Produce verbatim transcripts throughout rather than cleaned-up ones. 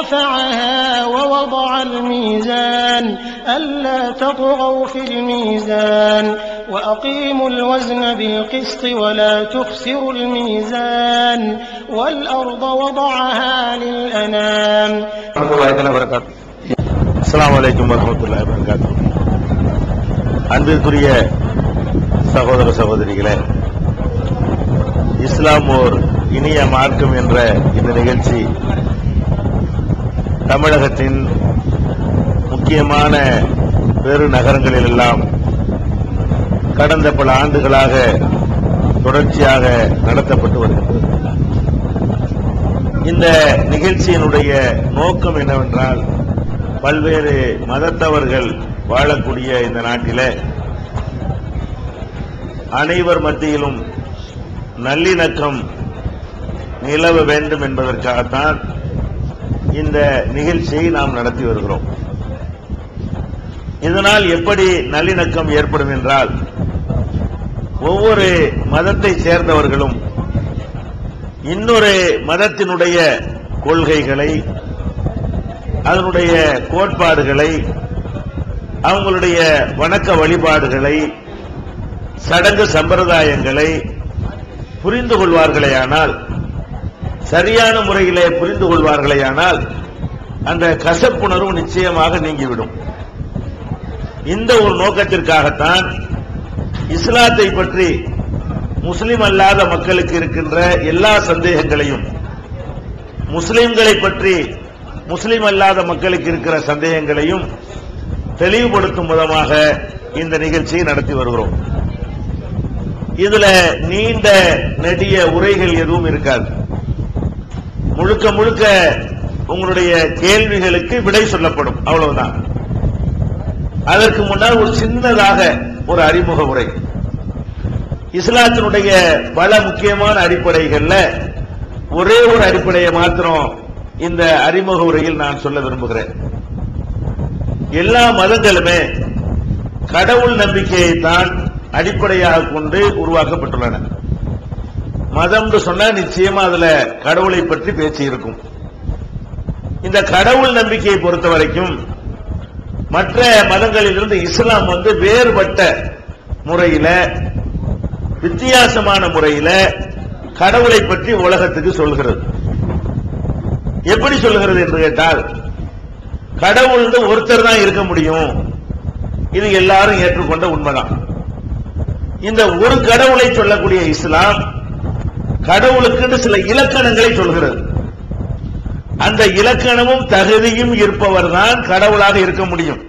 رفعها ووضع الميزان ألا تطغوا في الميزان وأقيموا الوزن بالقسط ولا تخسروا الميزان والأرض وضعها للأنام. அஸ்ஸலாமு அலைக்கும் வரஹ்மத்துல்லாஹி வபரகாத்துஹு. அன்பிற்குரிய சகோதர சகோதரிகளே, இஸ்லாம் ஓர் இனிய மார்க்கம் என்ற இந்த நிகழ்ச்சி தமிழகத்தின் முக்கியமான பெரு நகரங்களிலெல்லாம் கடந்த பல ஆண்டுகளாக தொடர்ச்சியாக நடத்தப்பட்டு வருகிறது. இந்த நிகழ்ச்சியினுடைய நோக்கம் என்னவென்றால், பல்வேறு மதத்தவர்கள் வாழக்கூடிய இந்த நாட்டிலே அனைவர் மத்தியிலும் நல்லிணக்கம் நிலவ வேண்டும் என்பதற்காகத்தான் இந்த நிகழ்ச்சியை நாம் நடத்தி வருகிறோம். இதனால் எப்படி நல்லிணக்கம் ஏற்படும் என்றால், ஒவ்வொரு மதத்தை சேர்ந்தவர்களும் இன்னொரு மதத்தினுடைய கொள்கைகளை, அதனுடைய கோட்பாடுகளை, அவங்களுடைய வணக்க வழிபாடுகளை, சடங்கு சம்பிரதாயங்களை புரிந்து கொள்வார்களேயானால், சரியான முறையிலே புரிந்து கொள்வார்களேயானால் அந்த கசப்புணர்வு நிச்சயமாக நீங்கிவிடும். இந்த ஒரு நோக்கத்திற்காகத்தான் இஸ்லாத்தை பற்றி முஸ்லிம் அல்லாத மக்களுக்கு இருக்கின்ற எல்லா சந்தேகங்களையும், முஸ்லிம்களை பற்றி முஸ்லிம் அல்லாத மக்களுக்கு இருக்கிற சந்தேகங்களையும் தெளிவுபடுத்தும் விதமாக இந்த நிகழ்ச்சியை நடத்தி வருகிறோம். இதுல நீண்ட நெடிய உரைகள் எதுவும் இருக்காது. முழுக்க முழுக்க உங்களுடைய கேள்விகளுக்கு விடை சொல்லப்படும், அவ்வளவுதான். அதற்கு முன்னால் ஒரு சின்னதாக ஒரு அறிமுக உரை. இஸ்லாத்தினுடைய பல முக்கியமான அடிப்படைகள்ல ஒரே ஒரு அடிப்படையை மாத்திரம் இந்த அறிமுக உரையில் நான் சொல்ல விரும்புகிறேன். எல்லா மதங்களுமே கடவுள் நம்பிக்கையை தான் அடிப்படையாக கொண்டு உருவாக்கப்பட்டுள்ளன. மதம் சொன்னா நிச்சயமா அதுல கடவுளை பற்றி பேச்சு இருக்கும். இந்த கடவுள் நம்பிக்கையை பொறுத்த வரைக்கும் மற்ற மதங்களிலிருந்து இஸ்லாம் வந்து வேறுபட்ட முறையில, வித்தியாசமான முறையில கடவுளை பற்றி உலகத்துக்கு சொல்கிறது. எப்படி சொல்லுகிறது என்று கேட்டால், கடவுள் ஒருத்தர் தான் இருக்க முடியும், இது எல்லாரும் ஏற்றுக்கொண்ட உண்மைதான். இந்த ஒரு கடவுளை சொல்லக்கூடிய இஸ்லாம் கடவுளுக்கு சில இலக்கணங்களை சொல்கிறது. அந்த இலக்கணமும் தகுதியும் இருப்பவர் தான் கடவுளாக இருக்க முடியும்.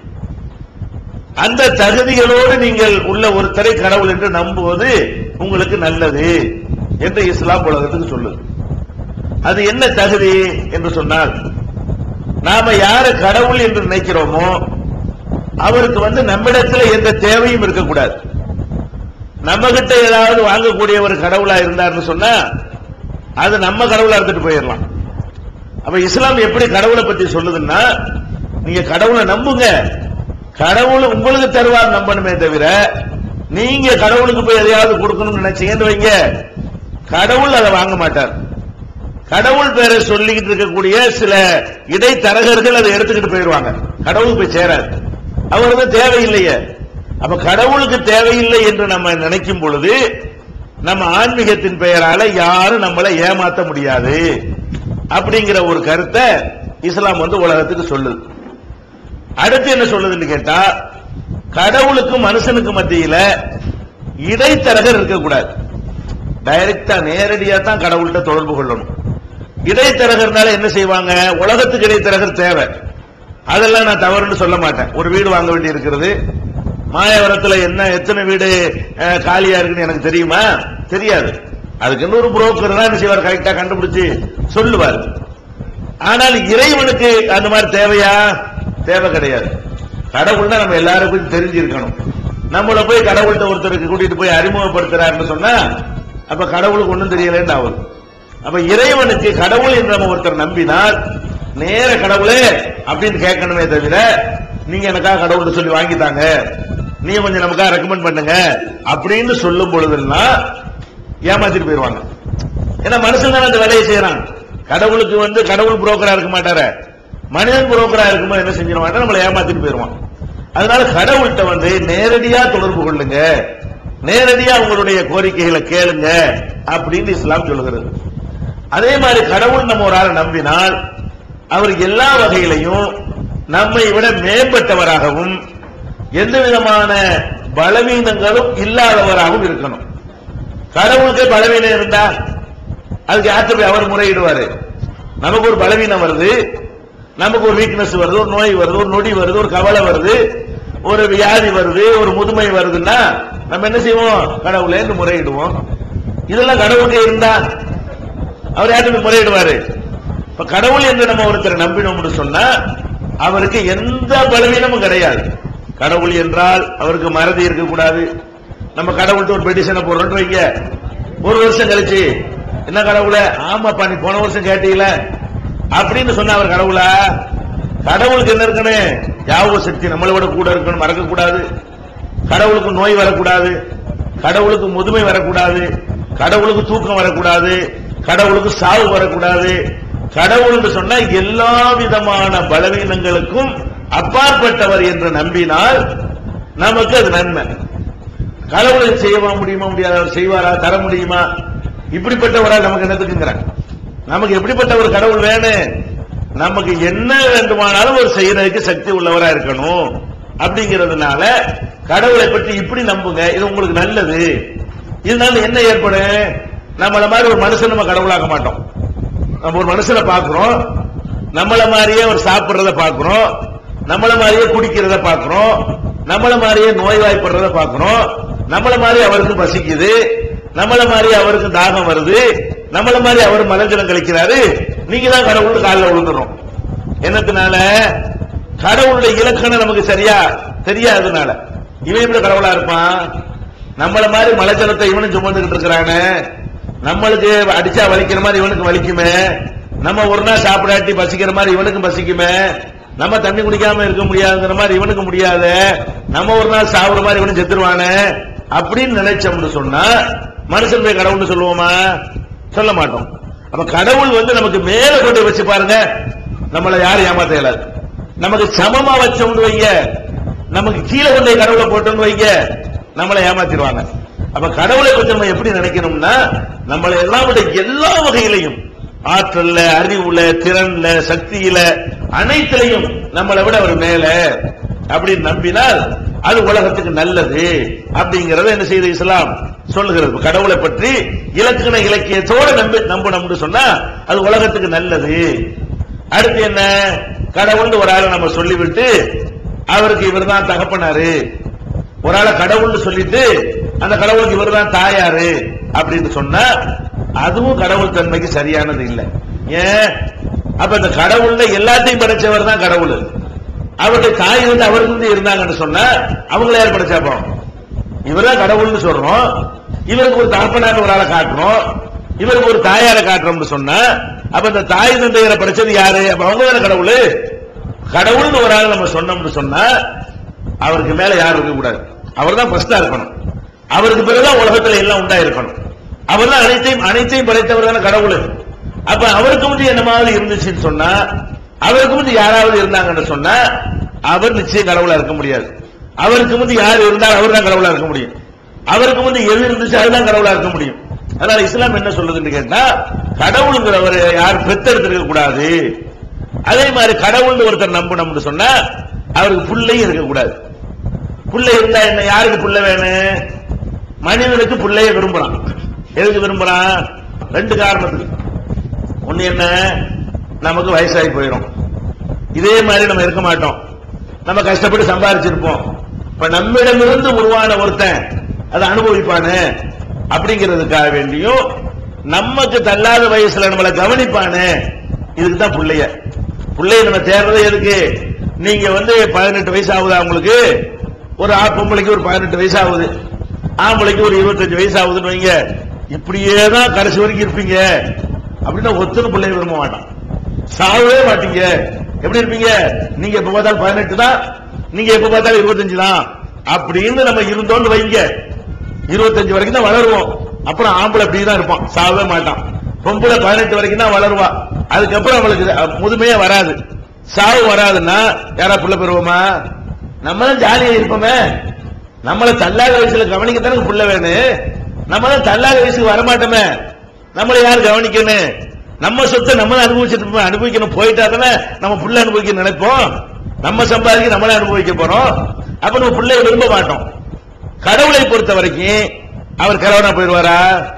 அந்த தகுதிகளோடு நீங்கள் உள்ள ஒருத்தரை கடவுள் என்று நம்புவது உங்களுக்கு நல்லது என்று இஸ்லாம் உலகத்துக்கு சொல்லுது. அது என்ன தகுதி என்று சொன்னால், நாம யார கடவுள் என்று நினைக்கிறோமோ அவருக்கு வந்து நம்மிடத்தில் எந்த தேவையும் இருக்கக்கூடாது. நம்ம கிட்ட ஏதாவது வாங்கக்கூடிய ஒரு கடவுளா இருந்தார்னு சொன்னா அது நம்ம கடவுளா எடுத்துட்டு போயிடலாம். அப்ப இஸ்லாம் எப்படி கடவுளை பத்தி சொல்லுதுன்னா, நீங்க கடவுளை நம்புங்க, கடவுள் உங்களுக்கு தருவார் நம்பணுமே தவிர, நீங்க கடவுளுக்கு போய் எதையாவது கொடுக்கணும்னு நினைச்சீங்கன்னு வைங்க, கடவுள் அதை வாங்க மாட்டார். கடவுள் பேரை சொல்லிக்கிட்டு இருக்கக்கூடிய சில இடைத்தரகர்கள் அதை எடுத்துக்கிட்டு போயிடுவாங்க, கடவுளுக்கு போய் சேராது. அவருக்கு தேவையில்லையே. அப்ப கடவுளுக்கு தேவையில்லை என்று நம்ம நினைக்கும் பொழுது நம்ம ஆன்மீகத்தின் பெயரால யாரும் நம்மளை ஏமாற்ற முடியாது அப்படிங்கிற ஒரு கருத்தை இஸ்லாம் வந்து உலகத்துக்கு சொல்லுது. அடுத்து என்ன சொல்லுதுன்னு கேட்டா, கடவுளுக்கும் மனுஷனுக்கு மத்தியில இடைத்தரகர் இருக்கக்கூடாது. டைரக்டா நேரடியா தான் கடவுள்கிட்ட தொடர்பு கொள்ளணும். இடைத்தரகர்னால என்ன செய்வாங்க, உலகத்துக்கு இடைத்தரகர் தேவை, அதெல்லாம் நான் தவறுன்னு சொல்ல மாட்டேன். ஒரு வீடு வாங்க வேண்டி இருக்கிறது, மாயவரத்துல என்ன எத்தனை வீடு காலியா இருக்குன்னு எனக்கு தெரியுமா? தெரியாது. அதுக்கு இன்னொரு புரோக்கர் தான் என்ன செய்வார், கரெக்டா கண்டுபிடிச்சு சொல்லுவார். ஆனால் இறைவனுக்கு அந்த மாதிரி தேவையா? தேவை கிடையாது. கடவுள்னா நம்ம எல்லாருக்கும் தெரிஞ்சிருக்கணும். நம்மள போய் கடவுள்கிட்ட ஒருத்தருக்கு கூட்டிட்டு போய் அறிமுகப்படுத்துறாருன்னு சொன்னா அப்ப கடவுளுக்கு ஒன்றும் தெரியலன்னு ஆகும். அப்ப இறைவனுக்கு கடவுள் என்று நம்ம ஒருத்தர் நம்பினால் நேர கடவுளே அப்படின்னு கேட்கணுமே தவிர, நீங்க எனக்காக கடவுள்கிட்ட சொல்லி வாங்கிட்டாங்க, நீங்க கொஞ்சம் நமக்காக ரெக்கமெண்ட் பண்ணுங்க அப்படின்னு சொல்லும் பொழுதுலாம் ஏமாத்திட்டு போயிருவாங்க. ஏன்னா மனுஷன் தான் அந்த வேலையை செய்யறான். கடவுளுக்கு வந்து கடவுள் புரோக்கரா இருக்க மாட்டார, மனிதன் புரோக்கரா இருக்கும்போது என்ன செஞ்சிருவான், நம்மளை ஏமாத்திட்டு போயிருவான். அதனால கடவுள்கிட்ட வந்து நேரடியா தொடர்பு கொள்ளுங்க, நேரடியா உங்களுடைய கோரிக்கைகளை கேளுங்க அப்படின்னு இஸ்லாம் சொல்லுகிறது. அதே மாதிரி கடவுள் நம்ம ஒரு ஆளை நம்பினால் அவர் எல்லா வகையிலையும் நம்மை விட மேம்பட்டவராகவும் எந்த விதமான பலவீனங்களும் இல்லாதவராகவும் இருக்கணும். கடவுளுக்கு பலவீனம் இருந்தா அதுக்கு யார்கிட்ட போய் அவர் முறையிடுவாரு? நமக்கு ஒரு பலவீனம் வருது, நமக்கு ஒரு வீக்னஸ் வருது, ஒரு நோய் வருது, ஒரு நொடி வருது, ஒரு கவலை வருது, ஒரு வியாதி வருது, ஒரு முதுமை வருதுன்னா நம்ம என்ன செய்வோம்? கடவுளே என்று முறையிடுவோம். இதெல்லாம் கடவுளுக்கு இருந்தா அவர் யார்கிட்ட முறையிடுவாரு? இப்ப கடவுள் என்று நம்ம ஒருத்தரை நம்பினோம்னு சொன்னா அவருக்கு எந்த பலவீனமும் கிடையாது. கடவுள் என்றால் அவருக்கு மறதி இருக்கக்கூடாது. நம்ம கடவுள்கிட்ட ஒரு பெட்டிஷனை போடுறோம் வைங்க, ஒரு வருஷம் கழிச்சு என்ன கடவுளே, ஆமாப்பா நீ போன வருஷம் கேட்டீங்கள அப்படின்னு சொன்ன அவர் கடவுளா? கடவுளுக்கு என்ன இருக்கணும்? ஞாபக சக்தி நம்மளை விட கூட இருக்கணும், மறக்க கூடாது. கடவுளுக்கு நோய் வரக்கூடாது, கடவுளுக்கு முதுமை வரக்கூடாது, கடவுளுக்கு தூக்கம் வரக்கூடாது, கடவுளுக்கு சாவு வரக்கூடாது. கடவுள் சொன்னா எல்லா விதமான பலவீனங்களுக்கும் அப்பாற்பட்டவர் என்று நம்பினால் நமக்கு அது நன்மை. கடவுளை செய்ய முடியுமா முடியாத, செய்வாரா, தர முடியுமா? இப்படிப்பட்டவரால் நமக்கு என்னத்துக்குங்கிறாங்க. நமக்கு எப்படிப்பட்ட ஒரு கடவுள் வேணும்? நமக்கு என்ன வேண்டுமானாலும் ஒரு செய்யறதுக்கு சக்தி உள்ளவரா இருக்கணும். அப்படிங்கிறதுனால கடவுளை பற்றி இப்படி நம்புங்க, இது உங்களுக்கு நல்லது. இதனால என்ன ஏற்படும்? நம்மள மாதிரி ஒரு மனுஷன் நம்ம கடவுளாக்க மாட்டோம். நம்ம ஒரு மனுஷனை பார்க்கிறோம், நம்மள மாதிரியே ஒரு சாப்பிடுறத பார்க்கிறோம், நம்மள மாதிரியே குடிக்கிறத பார்க்கிறோம், நம்மள மாதிரியே நோய்வாய்ப்படுறத பார்க்கிறோம், நம்மள மாதிரி அவருக்கு பசிக்குது, நம்மள மாதிரி அவருக்கு தாகம் வருது, நம்மள மாதிரி அவர் மலஜலம் கழிக்கிறாரு. நீங்க தான் கடவுள் காலில் விழுந்துடும். என்னத்தினால? கடவுளுடைய இலக்கணம் நமக்கு சரியா தெரியாததுனால. இவன் எப்படி கடவுளா இருப்பான்? நம்மள மாதிரி மலஜலத்தை இவனும் சுமந்துகிட்டு இருக்கிறானே, நம்மளுக்கு அடிச்சா வலிக்கிற மாதிரி இவனுக்கு வலிக்குமே, நம்ம ஒரு நாள் சாப்பிடாட்டி பசிக்கிற மாதிரி இவனுக்கும் பசிக்குமே, நம்ம தண்ணி குடிக்காம இருக்க முடியாதுங்கிற மாதிரி இவனுக்கு முடியாத, நம்ம ஒரு நாள் சாப்பிடுற மாதிரி இவனு செத்துருவானே அப்படின்னு நினைச்சோம்னு சொன்னா மனுஷன் போய் கடவுள்னு சொல்லுவோமா? சொல்ல மாட்டோம். அப்ப கடவுள் வந்து நமக்கு மேல கொண்டு வச்சு பாருங்க, நம்மளை யாரும் ஏமாத்த இயலாது. நமக்கு சமமா வச்சோம்னு வைங்க, நமக்கு கீழே கொண்டு கடவுளை போட்டோம்னு வைங்க, நம்மளை ஏமாத்திடுவாங்க. அப்ப கடவுளை பற்றி நம்ம எப்படி நினைக்கணும்னா, நம்மளை எல்லாம் விட எல்லா வகையிலையும், ஆற்றல்ல, அறிவுல, திறன்ல, சக்தியில, அனைத்திலையும் நம்மளை விட அவர் மேல அப்படின்னு நம்பினால் அது உலகத்துக்கு நல்லது அப்படிங்கறத என்ன செய்த இஸ்லாம் சொல்லுகிறது. கடவுளை பற்றி இலக்கண இலக்கியத்தோட நம்பி நம்பணும்னு சொன்னா அது உலகத்துக்கு நல்லது. அடுத்து என்ன? கடவுள் ஒரு ஆளை நம்ம சொல்லிவிட்டு அவருக்கு இவர் தான் தகப்பனாரு, ஒரு ஆளை கடவுள்னு சொல்லிட்டு அந்த கடவுளுக்கு இவர் தான் தாயாரு அப்படின்னு சொன்னா அதுவும் கடவுள் தன்மைக்கு சரியானது இல்லை. ஏன்? அப்ப இந்த கடவுள்ல எல்லாத்தையும் படைச்சவர் தான் கடவுள். அவருடைய தாய் வந்து அவருக்கு வந்து இருந்தாங்கன்னு சொன்னா அவங்கள யார் படைச்சாப்போ? இவர்தான் கடவுள்னு சொல்றோம், இவருக்கு ஒரு தகப்பனார் ஒரு ஆளை காட்டுறோம், இவருக்கு ஒரு தாயாரை காட்டுறோம்னு சொன்னா அப்ப இந்த தாய் தந்தையரை படைச்சது யாரு? அப்ப அவங்க தானே கடவுள். கடவுள்னு ஒரு ஆள் நம்ம சொன்னோம்னு சொன்னா அவருக்கு மேல யாரும் இருக்க கூடாது, அவர் தான் ஃபர்ஸ்டா இருக்கணும், அவருக்கு பிறகுதான் உலகத்துல எல்லாம் உண்டா இருக்கணும், அவர் தான் அனைத்தையும் அனைத்தையும் படைத்தவர் தானே கடவுள். அப்ப அவருக்கு முந்தி என்ன மாதிரி இருந்துச்சுன்னு சொன்னா, அவருக்கு முந்தி யாராவது இருந்தாங்கன்னு சொன்னா அவர் நிச்சயம் கடவுளா இருக்க முடியாது. அவருக்கு முந்தி யார் இருந்தால் அவர் தான் கடவுளா இருக்க முடியும், அவருக்கு முந்தி எது இருந்துச்சு அதுதான் கடவுளா இருக்க முடியும். அதனால இஸ்லாம் என்ன சொல்லுதுன்னு கேட்டா, கடவுளுங்கிறவர் யார் பெத்தெடுத்திருக்க கூடாது. அதே மாதிரி கடவுள் ஒருத்தர் நம்பணும்னு சொன்னா அவருக்கு புள்ளையும் இருக்கக்கூடாது. புள்ளை இருந்தா என்ன? யாருக்கு புள்ள வேணும்? மனிதனுக்கு புள்ளைய விரும்புறான். எதுக்கு விரும்புறான்? ரெண்டு காரணத்துக்கு. ஒண்ணு என்ன? நமக்கு வயசாகி போயிடும், இதே மாதிரி நம்ம இருக்க மாட்டோம், நம்ம கஷ்டப்பட்டு சம்பாதிச்சிருப்போம். இப்ப நம்மிடமிருந்து உருவான ஒருத்தன் அதை அனுபவிப்பானு அப்படிங்கிறதுக்காக வேண்டியும் நமக்கு தள்ளாத வயசுல நம்மளை கவனிப்பானு, இதுக்கு தான் புள்ளைய. புள்ளைய நம்ம தேடுறது எதுக்கு? நீங்க வந்து பதினெட்டு வயசு ஆகுது அவங்களுக்கு, ஒரு பொம்பளைக்கு ஒரு பதினெட்டு வயசு ஆகுது, ஆம்பளைக்கு ஒரு இருபத்தஞ்சு வயசு ஆகுதுன்னு வைங்க, இப்படியேதான் கடைசி வரைக்கும் இருப்பீங்க அப்படின்னா ஒத்துணை பிள்ளைய விரும்ப மாட்டான், சாகவே மாட்டீங்க. எப்படி இருப்பீங்க? நீங்க எப்ப பார்த்தாலும் பதினெட்டு தான், நீங்க எப்ப பார்த்தாலும் இருபத்தஞ்சு தான் அப்படின்னு நம்ம இருந்தோம்னு வைங்க, இருபத்தஞ்சு வரைக்கும் தான் வளருவோம். அப்புறம் ஆம்பளை அப்படிதான் இருப்பான், சாகவே மாட்டான். பொம்பளை பதினெட்டு வரைக்கும் தான் வளருவா, அதுக்கப்புறம் அவளுக்கு முதுமையே வராது, சாவு வராதுன்னா யாரா புள்ள பெறுவோமா? நம்ம தான் ஜாலியா இருப்போமே. நம்மள தள்ளாத வயசுல கவனிக்கத்தானே புள்ள வேணும். நம்ம தான் தள்ளாத வயசுக்கு வரமாட்டோமே. நம்மளை யார் கவனிக்கணும்? நம்ம சொத்தை நம்ம தான் அனுபவிச்சுட்டு அனுபவிக்கணும். போயிட்டா தானே நம்ம புள்ள அனுபவிக்க நினைப்போம். நம்ம சம்பாதிக்க நம்மளே அனுபவிக்க போறோம். அப்ப நம்ம பிள்ளைய விரும்ப மாட்டோம். கடவுளை பொறுத்த வரைக்கும் அவர் கரவனா போயிடுவாரா,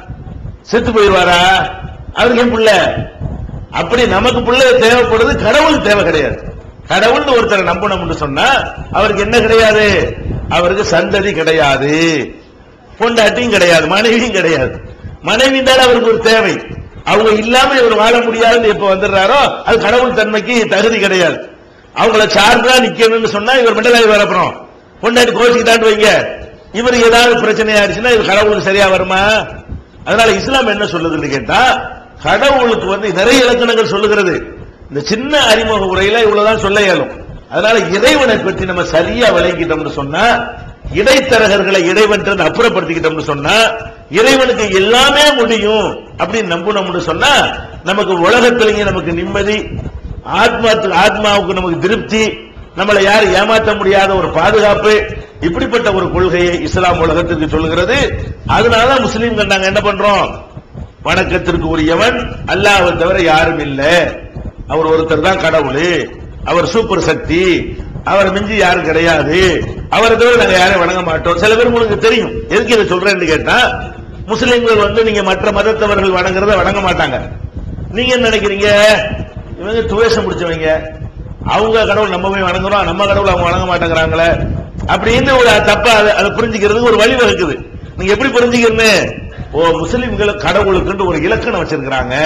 செத்து போயிடுவாரா? அவருக்கு ஏன் புள்ள? அப்படி நமக்கு பிள்ளை தேவைப்படுது, கடவுள் தேவை கிடையாது. கடவுள் ஒருத்தரை நம்பணும் சொன்னா அவருக்கு என்ன கிடையாது? அவருக்கு சந்ததி கிடையாது, பொண்டாட்டியும் கிடையாது, மனைவியும் கிடையாது. மனைவி தான் அவருக்கு ஒரு தேவை. அவங்க இல்லாம இவர் வாழ முடியாதுன்னு எப்ப வந்துடுறாரோ அது கடவுள் தன்மைக்கு தகுதி கிடையாது. அவங்கள சார்ந்துதான் நிக்கணும்னு சொன்னா இவர் மெண்டலாகி வரப்புறோம். பொண்டாட்டி கோச்சிக்கிட்டான்னு வைங்க, இவர் ஏதாவது பிரச்சனை ஆயிடுச்சுன்னா இது கடவுளுக்கு சரியா வருமா? அதனால இஸ்லாம் என்ன சொல்லுதுன்னு கேட்டா, கடவுளுக்கு வந்து நிறைய இலக்கணங்கள் சொல்லுகிறது. இந்த சின்ன அறிமுக உரையில இவ்வளவுதான் சொல்ல இயலும். அதனால இறைவனை பற்றி நம்ம சரியா விளங்கிட்டோம்னு சொன்னா, இடைத்தரகர்களை இறைவன் அப்புறப்படுத்திக்கிட்டோம்னு சொன்னா, இறைவனுக்கு எல்லாமே முடியும் அப்படின்னு நம்பணும்னு சொன்னா நமக்கு உலகத்திலேயே நமக்கு நிம்மதி, ஆத்மாத்துக்கு ஆத்மாவுக்கு நமக்கு திருப்தி, நம்மளை யாரும் ஏமாற்ற முடியாத ஒரு பாதுகாப்பு, இப்படிப்பட்ட ஒரு கொள்கையை இஸ்லாம் உலகத்திற்கு சொல்லுகிறது. அதனால முஸ்லீம்கள் நாங்க என்ன பண்றோம்? வணக்கத்திற்கு உரியவன் அல்லாஹ்வை தவிர யாரும் இல்லை, அவர் ஒருத்தர் தான் கடவுள், அவர் சூப்பர் சக்தி, அவரை மிஞ்சி யாரும் கிடையாது, அவரை தவிர நாங்க யாரையும் வணங்க மாட்டோம். சில பேர் உங்களுக்கு தெரியும் எதுக்கு இதை சொல்றேன்னு கேட்டா, முஸ்லிம்கள் வந்து நீங்க மற்ற மதத்தவர்கள் வணங்குறத வணங்க மாட்டாங்க. நீங்க என்ன நினைக்கிறீங்க? இவங்க துவேஷம் முடிச்சவங்க, அவங்க கடவுள் நம்ம போய் வணங்குறோம், நம்ம கடவுள் அவங்க வணங்க மாட்டேங்கிறாங்களே அப்படின்னு ஒரு தப்பா அதை புரிஞ்சுக்கிறதுக்கு ஒரு வழி வகுக்குது. நீங்க எப்படி புரிஞ்சுக்கிறீங்க? ஓ, முஸ்லிம்கள் கடவுளுக்கு ஒரு இலக்கணம் வச்சிருக்கிறாங்க,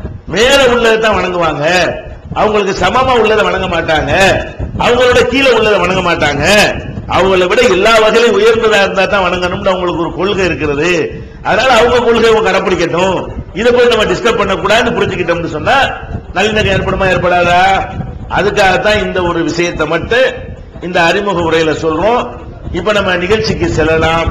மேல உள்ளதை தான் வணங்குவாங்க, அவங்களுக்கு சமமா உள்ளதை வணங்க மாட்டாங்க, அவங்களோட கீழே உள்ளதை வணங்க மாட்டாங்க, அவங்களை விட எல்லா வகையிலும் உயர்ந்ததா இருந்தா தான் வணங்கணும்னு அவங்களுக்கு ஒரு கொள்கை இருக்கிறது. அதனால அவங்க கொள்கை அவங்க கடைப்பிடிக்கட்டும், இதை போய் நம்ம டிஸ்டர்ப் பண்ணக்கூடாதுன்னு புரிஞ்சுக்கிட்டோம்னு சொன்னா நல்லிணக்கம் ஏற்படுமா ஏற்படாதா? அதுக்காகத்தான் இந்த ஒரு விஷயத்தை மட்டும் இந்த அறிமுக உரையில சொல்றோம். இப்ப நம்ம நிகழ்ச்சிக்கு செல்லலாம்.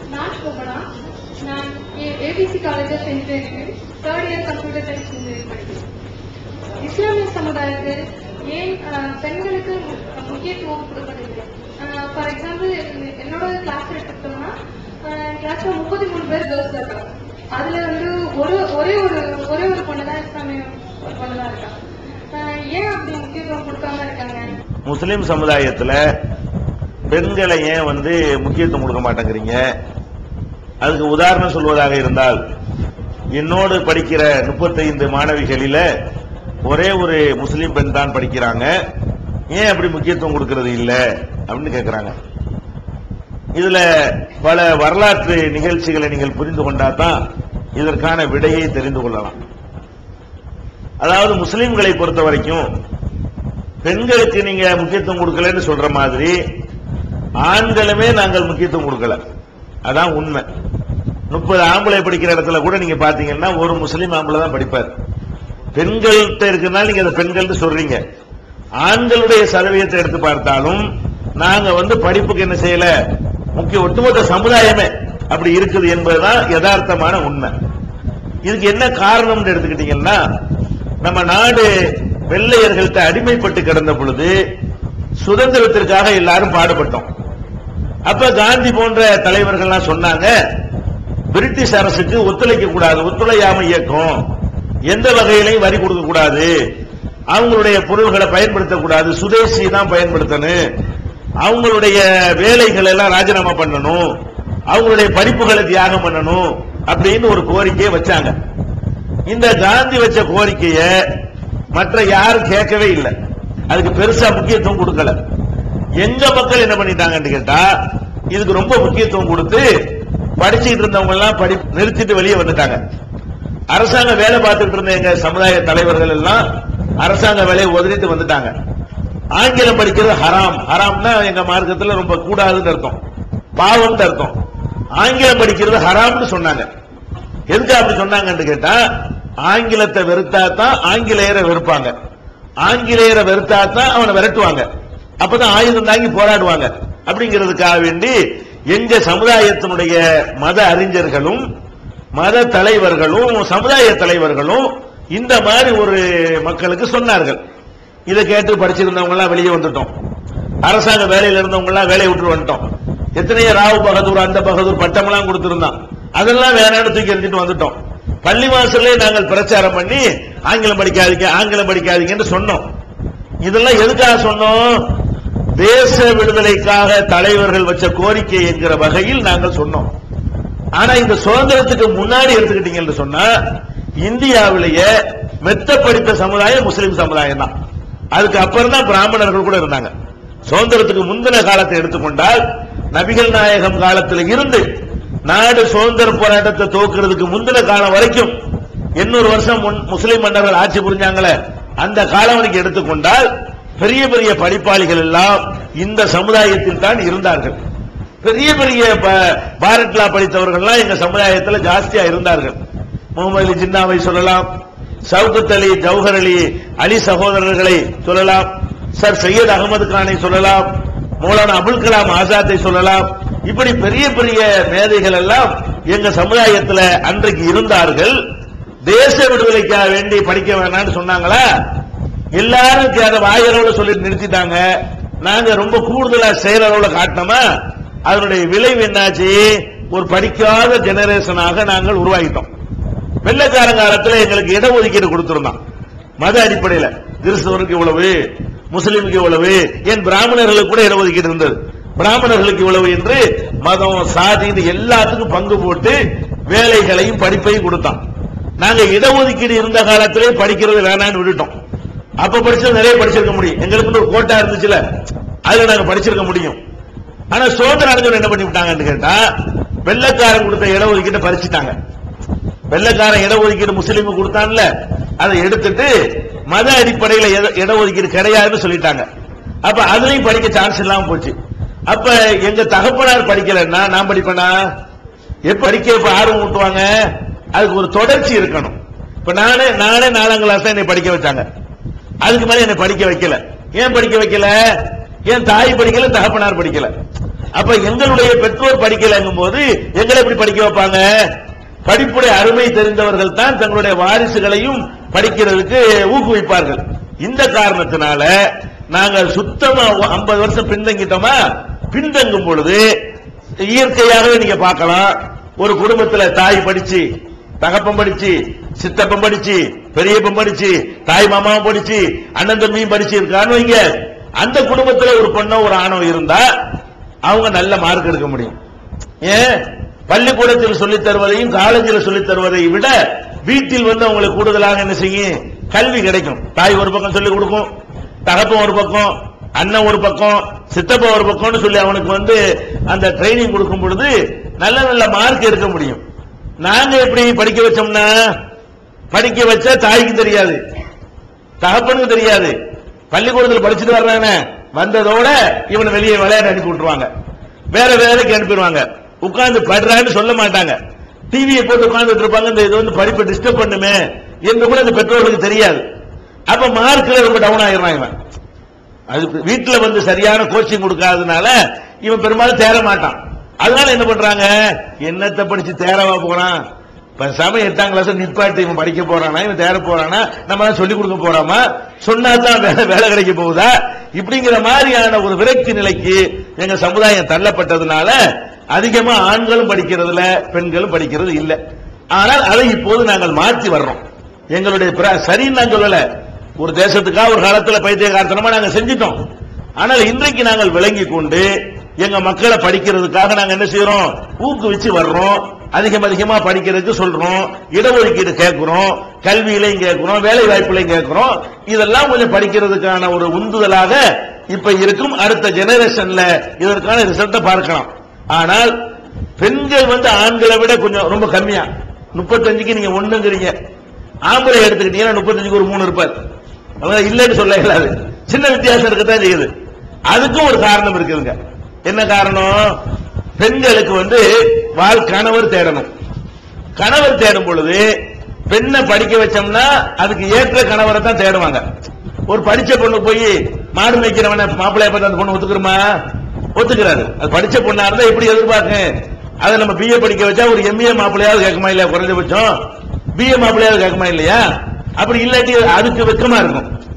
இஸ்லாமிய சமுதாயத்தில் ஏன் பெண்களுக்கு முக்கியத்துவம் கொடுப்பதில்லை? ஃபார் எக்ஸாம்பிள் என்னோட கிளாஸ் எடுத்துட்டோம்னா கிளாஸ்ல முப்பத்தி மூணு பேர் கேர்ள்ஸ் இருக்காங்க. அதுல வந்து ஒரு ஒரே ஒரு ஒரே ஒரு பொண்ணு தான் இஸ்லாமிய பொண்ணு தான் இருக்காங்க. ஏன் அப்படி முக்கியத்துவம் கொடுக்காம இருக்காங்க? முஸ்லிம் சமுதாயத்துல பெண்களை ஏன் வந்து முக்கியத்துவம் கொடுக்க மாட்டேங்கிறீங்க? அதுக்கு உதாரணம் சொல்வதாக இருந்தால், என்னோடு படிக்கிற முப்பத்தைந்து மாணவிகளில ஒரே ஒரு முஸ்லிம் பெண் தான் படிக்கிறாங்க, ஏன் அப்படி முக்கியத்துவம் கொடுக்கிறது இல்ல அப்படின்னு கேட்கிறாங்க. இதுல பல வரலாற்று நிகழ்ச்சிகளை நீங்கள் புரிந்து கொண்டாதான் இதற்கான விடையை தெரிந்து கொள்ளலாம். அதாவது முஸ்லிம்களை பொறுத்த வரைக்கும் பெண்களுக்கு நீங்க முக்கியத்துவம் கொடுக்கலன்னு சொல்ற மாதிரி ஆண்களுமே நாங்கள் முக்கியத்துவம் கொடுக்கல, அதான் உண்மை. முப்பது ஆம்பளை படிக்கிற இடத்துல கூட நீங்க பாத்தீங்கன்னா ஒரு முஸ்லீம் ஆம்பளை தான் படிப்பார். பெண்கள்கிட்ட இருக்குன்னா நீங்க அந்த பெண்கள் சொல்றீங்க, ஆண்களுடைய சதவீதத்தை எடுத்து பார்த்தாலும் நாங்க வந்து படிப்புக்கு என்ன செய்யல, முக்கிய ஒட்டுமொத்த சமுதாயமே அப்படி இருக்குது என்பதுதான் யதார்த்தமான உண்மை. இதுக்கு என்ன காரணம் எடுத்துக்கிட்டீங்கன்னா, நம்ம நாடு வெள்ளையர்கள்ட்ட அடிமைப்பட்டு கிடந்த பொழுது சுதந்திரத்திற்காக எல்லாரும் பாடுபட்டோம். அப்ப காந்தி போன்ற தலைவர்கள்லாம் சொன்னாங்க, பிரிட்டிஷ் அரசுக்கு ஒத்துழைக்க கூடாது, ஒத்துழையாமை இயக்கம், எந்த வகையிலையும் வரி கொடுக்க கூடாது, அவங்களுடைய பொருள்களை பயன்படுத்தக்கூடாது, சுதேசி தான் பயன்படுத்தணும், அவங்களுடைய வேலைகள் எல்லாம் ராஜினாமா பண்ணணும், அவங்களுடைய படிப்புகளை தியாகம் பண்ணணும் அப்படின்னு ஒரு கோரிக்கையை வச்சாங்க. இந்த காந்தி வச்ச கோரிக்கையை மற்ற யாரும் கேட்கவே இல்லை, அதுக்கு பெருசா முக்கியத்துவம் கொடுக்கல. எங்க மக்கள் என்ன பண்ணிட்டாங்கன்னு கேட்டா, இதுக்கு ரொம்ப முக்கியத்துவம் கொடுத்து படிச்சுட்டு இருந்தவங்க எல்லாம் படி நிறுத்திட்டு வெளியே வந்துட்டாங்க. அரசாங்க வேலை பார்த்துட்டு இருந்த எங்க சமுதாய தலைவர்கள் எல்லாம் அரசாங்க வேலையை ஒதுக்கிட்டு வந்துட்டாங்க. ஆங்கிலம் படிக்கிறது ஹராம், ஹராம்னா எங்க மார்க்கத்தில் ரொம்ப கூடாதுன்னு அர்த்தம், பாவம் அர்த்தம். ஆங்கிலம் படிக்கிறது ஹராம்னு சொன்னாங்க. எதுக்கு அப்படி சொன்னாங்கன்னு கேட்டா, ஆங்கிலத்தை வெறுத்தா தான் ஆங்கிலேயரை வெறுப்பாங்க, ஆங்கிலேயரை வெறுத்தா தான் அவனை விரட்டுவாங்க, அப்பதான் ஆயுதம் தாங்கி போராடுவாங்க. அப்படிங்கிறதுக்காக வேண்டி எங்க சமுதாயத்தினுடைய மத அறிஞர்களும் மத தலைவர்களும் சமுதாய தலைவர்களும் இந்த மாதிரி ஒரு மக்களுக்கு சொன்னார்கள். இதை கேட்டு படிச்சிருந்தவங்க எல்லாம் வெளியே வந்துட்டோம். அரசாங்க வேலையில இருந்தவங்க எல்லாம் வேலையை விட்டு வந்துட்டோம். எத்தனையோ ராவ் பகதூர் அந்த பகதூர் பட்டம் எல்லாம் கொடுத்திருந்தான், அதெல்லாம் வேணான்னு தூக்கி எறிஞ்சிட்டு வந்துட்டோம். பள்ளிவாசல்லே நாங்கள் பிரச்சாரம் பண்ணி ஆங்கிலம் படிக்காதீங்க ஆங்கிலம் படிக்காதீங்கன்னு சொன்னோம். இதெல்லாம் எதுக்காக சொன்னோம்? தேச விடுதலைக்காக தலைவர்கள் வச்ச கோரிக்கை என்கிற வகையில் நாங்கள் சொன்னோம். ஆனா இந்த சுதந்திரத்துக்கு முன்னாடி எடுத்துக்கிட்டீங்கன்னு சொன்னா இந்தியாவிலேயே மெத்த படித்த சமுதாயம் முஸ்லிம் சமுதாயம் தான். அதுக்கு அப்புறம் தான் பிராமணர்கள் கூட இருந்தாங்க. சுதந்திரத்துக்கு முந்தின காலத்தை எடுத்துக்கொண்டால் நபிகள் நாயகம் காலத்தில் இருந்து நாடு சுதந்திர போராட்டத்தை துவக்கிறதுக்கு முந்தின காலம் வரைக்கும் எண்ணூறு வருஷம் முஸ்லிம் மன்னர்கள் ஆட்சி புரிஞ்சாங்களே, அந்த காலம் வரைக்கும் எடுத்துக்கொண்டால் பெரிய பெரிய படிப்பாளிகள் எல்லாம் இந்த சமுதாயத்தில் தான் இருந்தார்கள். பெரிய பெரிய பாரட்லா படித்தவர்கள் எங்க சமுதாயத்தில் ஜாஸ்தியா இருந்தார்கள். முகமது அலி ஜின்னாவை சொல்லலாம், சவுகத் அலி, ஜவஹர் அலி, அலி சகோதரர்களை சொல்லலாம், சர் சையத் அகமது கானை சொல்லலாம், மௌலானா அபுல் கலாம் ஆசாத்தை சொல்லலாம். இப்படி பெரிய பெரிய மேதைகள் எல்லாம் எங்க சமுதாயத்தில் அன்றைக்கு இருந்தார்கள். தேச விடுதலைக்காக வேண்டி படிக்க வேணாம்னு சொன்னாங்களா? எல்லாரும் அதை வாயளவுல சொல்லி நிறுத்திட்டாங்க. நாங்க ரொம்ப கூடுதலா செயலளவுல காட்டினோமா, அதனுடைய விளைவு என்னாச்சு? ஒரு படிக்காத ஜெனரேஷனாக நாங்கள் உருவாகிட்டோம். வெள்ளக்கார காலத்தில் எங்களுக்கு இடஒதுக்கீடு கொடுத்திருந்தோம் மத அடிப்படையில். கிறிஸ்தவருக்கு இவ்வளவு, முஸ்லிமுக்கு இவ்வளவு, என் பிராமணர்களுக்கு கூட இடஒதுக்கீடு இருந்தது. பிராமணர்களுக்கு இவ்வளவு என்று மதம் சாதி எல்லாத்துக்கும் பங்கு போட்டு வேலைகளையும் படிப்பையும் கொடுத்தான். நாங்க இடஒதுக்கீடு இருந்த காலத்திலே படிக்கிறது வேணான்னு விட்டுட்டோம். அப்ப படிச்சது நிறைய படிச்சிருக்க முடியும், எங்களுக்கு ஒரு கோட்டா இருந்துச்சுல, அதுல நாங்க படிச்சிருக்க முடியும். ஆனா சுதந்திர அடைஞ்சவங்க என்ன பண்ணி விட்டாங்கன்னு கேட்டா, வெள்ளக்காரன் கொடுத்த இடஒதுக்கீட்டை பறிச்சுட்டாங்க. வெள்ளக்காரன் இடஒதுக்கீடு முஸ்லீமுக்கு கொடுத்தான்ல, அதை எடுத்துட்டு மத அடிப்படையில் இடஒதுக்கீடு கிடையாதுன்னு சொல்லிட்டாங்க. அப்ப அதுலயும் படிக்க சான்ஸ் இல்லாம போச்சு. அப்ப எங்க தகப்பனார் படிக்கலன்னா நான் படிப்பேனா? எப்ப படிக்க ஆர்வம் ஊட்டுவாங்க? அதுக்கு ஒரு தொடர்ச்சி இருக்கணும். இப்ப நானே நானே நாலாம் கிளாஸ் தான் என்னை படிக்க வச்சாங்க, அதுக்கு மேல என்னை படிக்க வைக்கல. ஏன் படிக்க வைக்கல? ஏன் தாய் படிக்கல, தகப்பனார் படிக்கல. அப்ப எங்களுடைய பெற்றோர் படிக்கலங்கும் போது எங்களை எப்படி படிக்க வைப்பாங்க? படிப்புடைய அருமை தெரிந்தவர்கள் தான் தங்களுடைய வாரிசுகளையும் படிக்கிறதுக்கு ஊக்குவிப்பார்கள். இந்த காரணத்தினால நாங்கள் சுத்தமா ஐம்பது வருஷம் பின்தங்கிட்டோமா, பின்தங்கும் பொழுது இயற்கையாகவே நீங்க பார்க்கலாம், ஒரு குடும்பத்தில் தாய் படிச்சு, தகப்பம் படிச்சு, சித்தப்பம் படிச்சு, பெரியப்பம் படிச்சு, தாய் மாமாவும் படிச்சு, அண்ணன் தம்பியும் படிச்சு இருக்கான்னு வைங்க, அந்த குடும்பத்தில் ஒரு பொண்ணோ ஒரு ஆணோ இருந்தா அவங்க நல்ல மார்க் எடுக்க முடியும். ஏன்? பள்ளிக்கூடத்தில் சொல்லித் தருவதையும் காலேஜில் சொல்லித் தருவதை விட வீட்டில் வந்து அவங்களுக்கு கூடுதலாக என்ன செய்யும்? கல்வி கிடைக்கும். தாய் ஒரு பக்கம் சொல்லிக் கொடுக்கும், தகப்பன் ஒரு பக்கம், அண்ணன் ஒரு பக்கம், சித்தப்பா ஒரு பக்கம்னு சொல்லி அவனுக்கு வந்து அந்த ட்ரைனிங் கொடுக்கும் பொழுது நல்ல நல்ல மார்க் எடுக்க முடியும். நாங்க எப்படி படிக்க வச்சோம்னா, படிக்க வச்சா தாய்க்கு தெரியாது, தகப்பனுக்கு தெரியாது. பள்ளிக்கூடத்தில் படிச்சுட்டு வர்றானே, வந்ததோட இவனை வெளியே விளையாட அனுப்பி விட்டுருவாங்க, வேற வேலைக்கு அனுப்பிடுவாங்க. உட்கார்ந்து படுறான்னு சொல்ல மாட்டாங்க, டிவியை போட்டு உட்கார்ந்துட்டு இருப்பாங்க. இந்த இது வந்து படிப்பை டிஸ்டர்ப் பண்ணுமே என்று கூட இந்த பெற்றோர்களுக்கு தெரியாது. அப்ப மார்க்ல ரொம்ப டவுன் ஆயிடுறான் இவன். அது வீட்டுல வந்து சரியான கோச்சிங் கொடுக்காதனால இவன் பெரும்பாலும் தேர மாட்டான். அதனால என்ன பண்றாங்க, என்னத்தை படிச்சு தேரவா போறான், பேசாம எட்டாம் கிளாஸ் நிப்பாட்டு இவன் படிக்க போறானா, இவன் தேர போறானா, நம்ம சொல்லிக் கொடுக்க போறாமா, சொன்னாதான் வேலை வேலை கிடைக்க போகுதா, இப்படிங்கிற மாதிரியான ஒரு விரக்தி நிலைக்கு எங்க சமுதாயம் தள்ளப்பட்டதுனால அதிகமா ஆண்களும் படிக்கிறதுல பெண்களும் படிக்கிறது இல்லை. ஆனால் அதை இப்போது நாங்கள் மாற்றி வர்றோம். எங்களுடைய சரின்னு நான் சொல்லல, ஒரு தேசத்துக்காக ஒரு காலத்துல பைத்தியகாரத்தனமா நாங்க செஞ்சிட்டோம். ஆனால் இன்றைக்கு நாங்கள் விளங்கி கொண்டு எங்க மக்களை படிக்கிறதுக்காக நாங்க என்ன செய்யறோம், ஊக்குவிச்சு வர்றோம். அதிகம் அதிகமா படிக்கிறதுக்கு சொல்றோம், இடஒதுக்கீடு கேட்கிறோம், கல்வியிலையும் கேட்கிறோம், வேலை வாய்ப்புலையும் கேட்கிறோம். இதெல்லாம் கொஞ்சம் படிக்கிறதுக்கான ஒரு உந்துதலாக இப்ப இருக்கும். அடுத்த ஜெனரேஷன்ல இதற்கான ரிசல்ட்டை பார்க்கலாம். ஆனால் பெண்கள் வந்து ஆண்களை விட கொஞ்சம் ரொம்ப கம்மியா, முப்பத்தஞ்சுக்கு நீங்க ஒண்ணுங்கிறீங்க, ஆம்பளை எடுத்துக்கிட்டீங்கன்னா முப்பத்தஞ்சுக்கு ஒரு மூணு இருப்பார். இல்லைன்னு சொல்ல இயலாது, சின்ன வித்தியாசம் இருக்கத்தான் செய்யுது. அதுக்கும் ஒரு காரணம் இருக்குதுங்க. என்ன காரணம்? பெண்களுக்கு வந்து வாழ் கணவர் தேடணும். கணவர் தேடும் பொழுது பெண்ணை படிக்க வச்சோம்னா அதுக்கு ஏற்ற கணவரை தான் தேடுவாங்க. ஒரு படிச்ச பொண்ணு போய் மாடு மேய்க்கிறவன மாப்பிள்ளைய பார்த்து அந்த பொண்ணு ஒத்துக்கிறோமா? ஒத்துக்கிறாரு. அது படிச்ச பொண்ணா இருந்தா எப்படி எதிர்பார்க்க? அதை நம்ம பிஏ படிக்க வச்சா ஒரு எம்ஏ மாப்பிள்ளையாவது கேட்குமா இல்லையா? குறைஞ்சபட்சம் பிஏ மாப்பிள்ளையாவது கேட்குமா இல்லையா? அப்படி இல்லாட்டி அதுக்கு வெக்கமா இருக்கும்.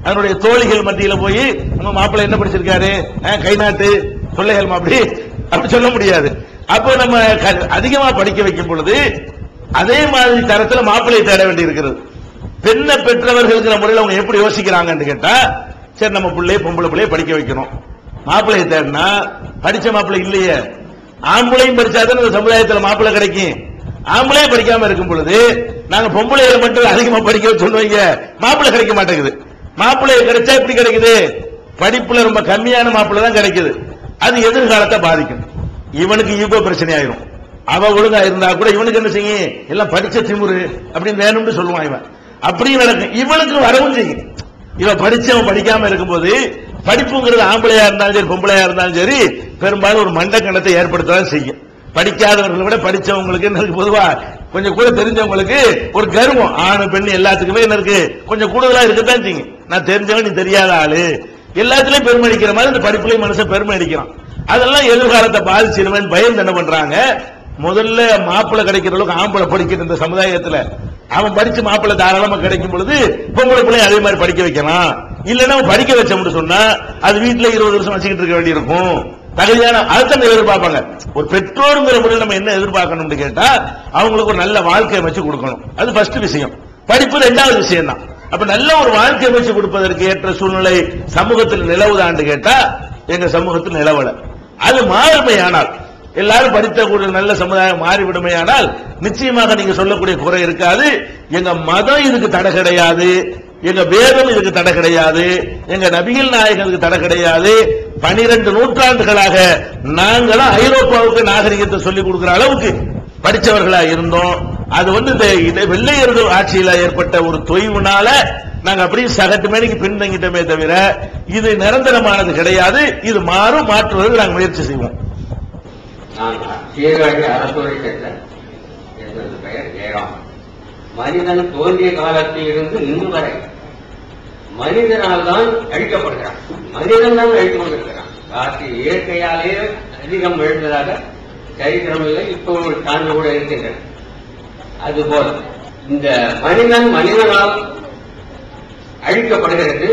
அதனுடைய தோழிகள் மத்தியில போய் உங்க மாப்பிள்ளை என்ன படிச்சிருக்காரு, கை நாட்டு பிள்ளைகள் அப்படி அப்படி சொல்ல முடியாது. அப்போ நம்ம அதிகமா படிக்க வைக்கும் பொழுது அதே மாதிரி தரத்துல மாப்பிள்ளை தேட வேண்டி இருக்கிறது. பெண்ணை பெற்றவர்கள் முறையில் அவங்க எப்படி யோசிக்கிறாங்கன்னு கேட்டா, சரி நம்ம பிள்ளைய பொம்பளை பிள்ளைய படிக்க வைக்கணும், மாப்பிள்ளையை தேடினா படிச்ச மாப்பிள்ளை இல்லையே, ஆம்பளையும் படிச்சாதான் இந்த சமுதாயத்தில் மாப்பிள்ளை கிடைக்கும். ஆம்பளையே படிக்காம இருக்கும் பொழுது நாங்க பொம்பளைகளை மட்டும் அதிகமா படிக்க சொல்லுவீங்க, மாப்பிள்ளை கிடைக்க மாட்டேங்குது. மாப்பிள்ளை கிடைச்சா எப்படி கிடைக்குது, படிப்புல ரொம்ப கம்மியான மாப்பிள்ளை தான் கிடைக்குது. அது எதிர்காலத்தை பாதிக்கும். இவனுக்கு ஈகோ பிரச்சனை ஆயிரும். அவ ஒழுங்கா இருந்தா கூட இவனுக்கு என்ன செய்யும், எல்லாம் படிச்ச திமுரு அப்படின்னு வேணும்னு சொல்லுவான். இவன் அப்படியும் நடக்கும். இவனுக்கு வரவும் செய்யும். இவன் படிச்சவன் படிக்காம இருக்கும்போது படிப்புங்கிறது ஆம்பளையா இருந்தாலும் சரி பொம்பளையா இருந்தாலும் சரி பெரும்பாலும் ஒரு மண்ட கணத்தை ஏற்படுத்ததான் செய்யும். படிக்காதவர்களை விட படிச்சவங்களுக்கு என்ன இருக்கு, பொதுவா கொஞ்சம் கூட தெரிஞ்சவங்களுக்கு ஒரு கர்வம், ஆணு பெண் எல்லாத்துக்குமே என்ன இருக்கு, கொஞ்சம் கூடுதலா இருக்கத்தான் செய்யும். நான் தெரிஞ்சவன் நீ தெரியாத ஆளு, எல்லாத்துலயும் பெருமை அடிக்கிற மாதிரி இந்த படிப்புலயும் மனுஷன் பெருமை அடிக்கிறான். அதெல்லாம் எதிர்காலத்தை பாதிச்சிருவேன் பயந்து என்ன பண்றாங்க, முதல்ல மாப்பிள்ளை கிடைக்கிற அளவுக்கு ஆம்பளை படிக்கிற இந்த சமுதாயத்துல அவன் படிச்சு மாப்பிள்ளை தாராளமா கிடைக்கும் பொழுது பொம்பளை பிள்ளை அதே மாதிரி படிக்க வைக்கலாம். இல்லைன்னா அவன் படிக்க வச்சோம்னு சொன்னா அது வீட்டுல இருபது வருஷம் வச்சுக்கிட்டு இருக்க வேண்டி இருக்கும். தகுதியான அதுதான் எதிர்பார்ப்பாங்க. ஒரு பெற்றோருங்கிற முறையில் நம்ம என்ன எதிர்பார்க்கணும்னு கேட்டா அவங்களுக்கு ஒரு நல்ல வாழ்க்கை அமைச்சு கொடுக்கணும். அது ஃபர்ஸ்ட் விஷயம். படிப்பு ரெண்டாவது விஷயம் தான். அப்ப நல்ல ஒரு வாழ்க்கை அமைச்சு கொடுப்பதற்கு ஏற்ற சூழ்நிலை சமூகத்தில் நிலவுதான்னு கேட்டா எங்க சமூகத்தில் நிலவல. அது மாறுமையானால், எல்லாரும் படித்த கூடிய நல்ல சமுதாயம் மாறிவிடுமையானால் நிச்சயமாக நீங்க சொல்லக்கூடிய குறை இருக்காது. எங்க மதம் இதுக்கு தடை கிடையாது, எங்க வேதம் இதுக்கு தடை கிடையாது, எங்க நபிகள் நாயகனுக்கு தடை கிடையாது. பனிரெண்டு நூற்றாண்டுகளாக நாங்களும் ஐரோப்பாவுக்கு நாகரிகத்தை சொல்லிக் கொடுக்கிற அளவுக்கு படிச்சவர்களா இருந்தோம். அது வந்து இந்த வெள்ளையர்கள் ஆட்சியில் ஏற்பட்ட ஒரு தொய்வுனால நாங்க அப்படியே சகட்டு மேனிக்கு பின்தங்கிட்டோமே தவிர இது நிரந்தரமானது கிடையாது. இது மாறும், மாற்றுவதற்கு நாங்கள் முயற்சி செய்வோம். நான் சீர்காழி அரசுரை சென்றேன். எனது பெயர் ஜெயராம். மனிதன் தோன்றிய காலத்தில் இருந்து இன்று வரை மனிதனால் தான் அழிக்கப்படுகிறான். மனிதன் தான் அழித்துக் கொண்டிருக்கிறான். காற்று இயற்கையாலே அதிகம் எழுந்ததாக சரித்திரம் இல்லை. இப்போ ஒரு சான்று கூட இருக்கின்றன. அதுபோல் இந்த மனிதன் மனிதனால் அழிக்கப்படுகிறது.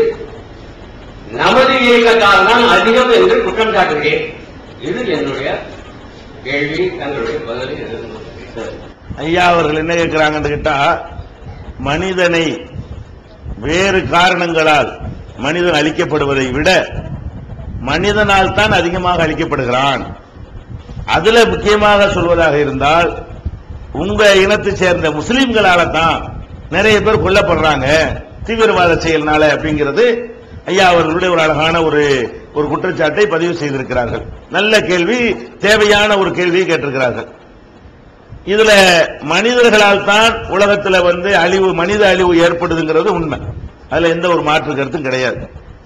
நமது இயக்கத்தால் தான் அதிகம் என்று குற்றம் சாட்டுகிறேன். இது என்னுடைய கேள்வி. தங்களுடைய பதிலை எதிர்பார்க்கிறேன். ஐயா அவர்கள் என்ன கேட்கிறாங்கன்னு கேட்டா, மனிதனை வேறு காரணங்களால் மனிதன் அழிக்கப்படுவதை விட மனிதனால் தான் அதிகமாக அழிக்கப்படுகிறான். அதுல முக்கியமாக சொல்வதாக இருந்தால் உங்க இனத்தை சேர்ந்த முஸ்லிம்களால தான் நிறைய பேர் கொல்லப்படுறாங்க தீவிரவாத செயல்னால அப்படிங்கிறது ஐயா அவர்களுடைய ஒரு அழகான ஒரு ஒரு குற்றச்சாட்டை பதிவு செய்திருக்கிறார்கள். நல்ல கேள்வி, தேவையான ஒரு கேள்வியை கேட்டிருக்கிறார்கள். இதுல மனிதர்களால் தான் உலகத்துல வந்து அழிவு, மனித அழிவு ஏற்படுதுங்கிறது உண்மை. அதுல எந்த ஒரு மாற்று கருத்தும் கிடையாது.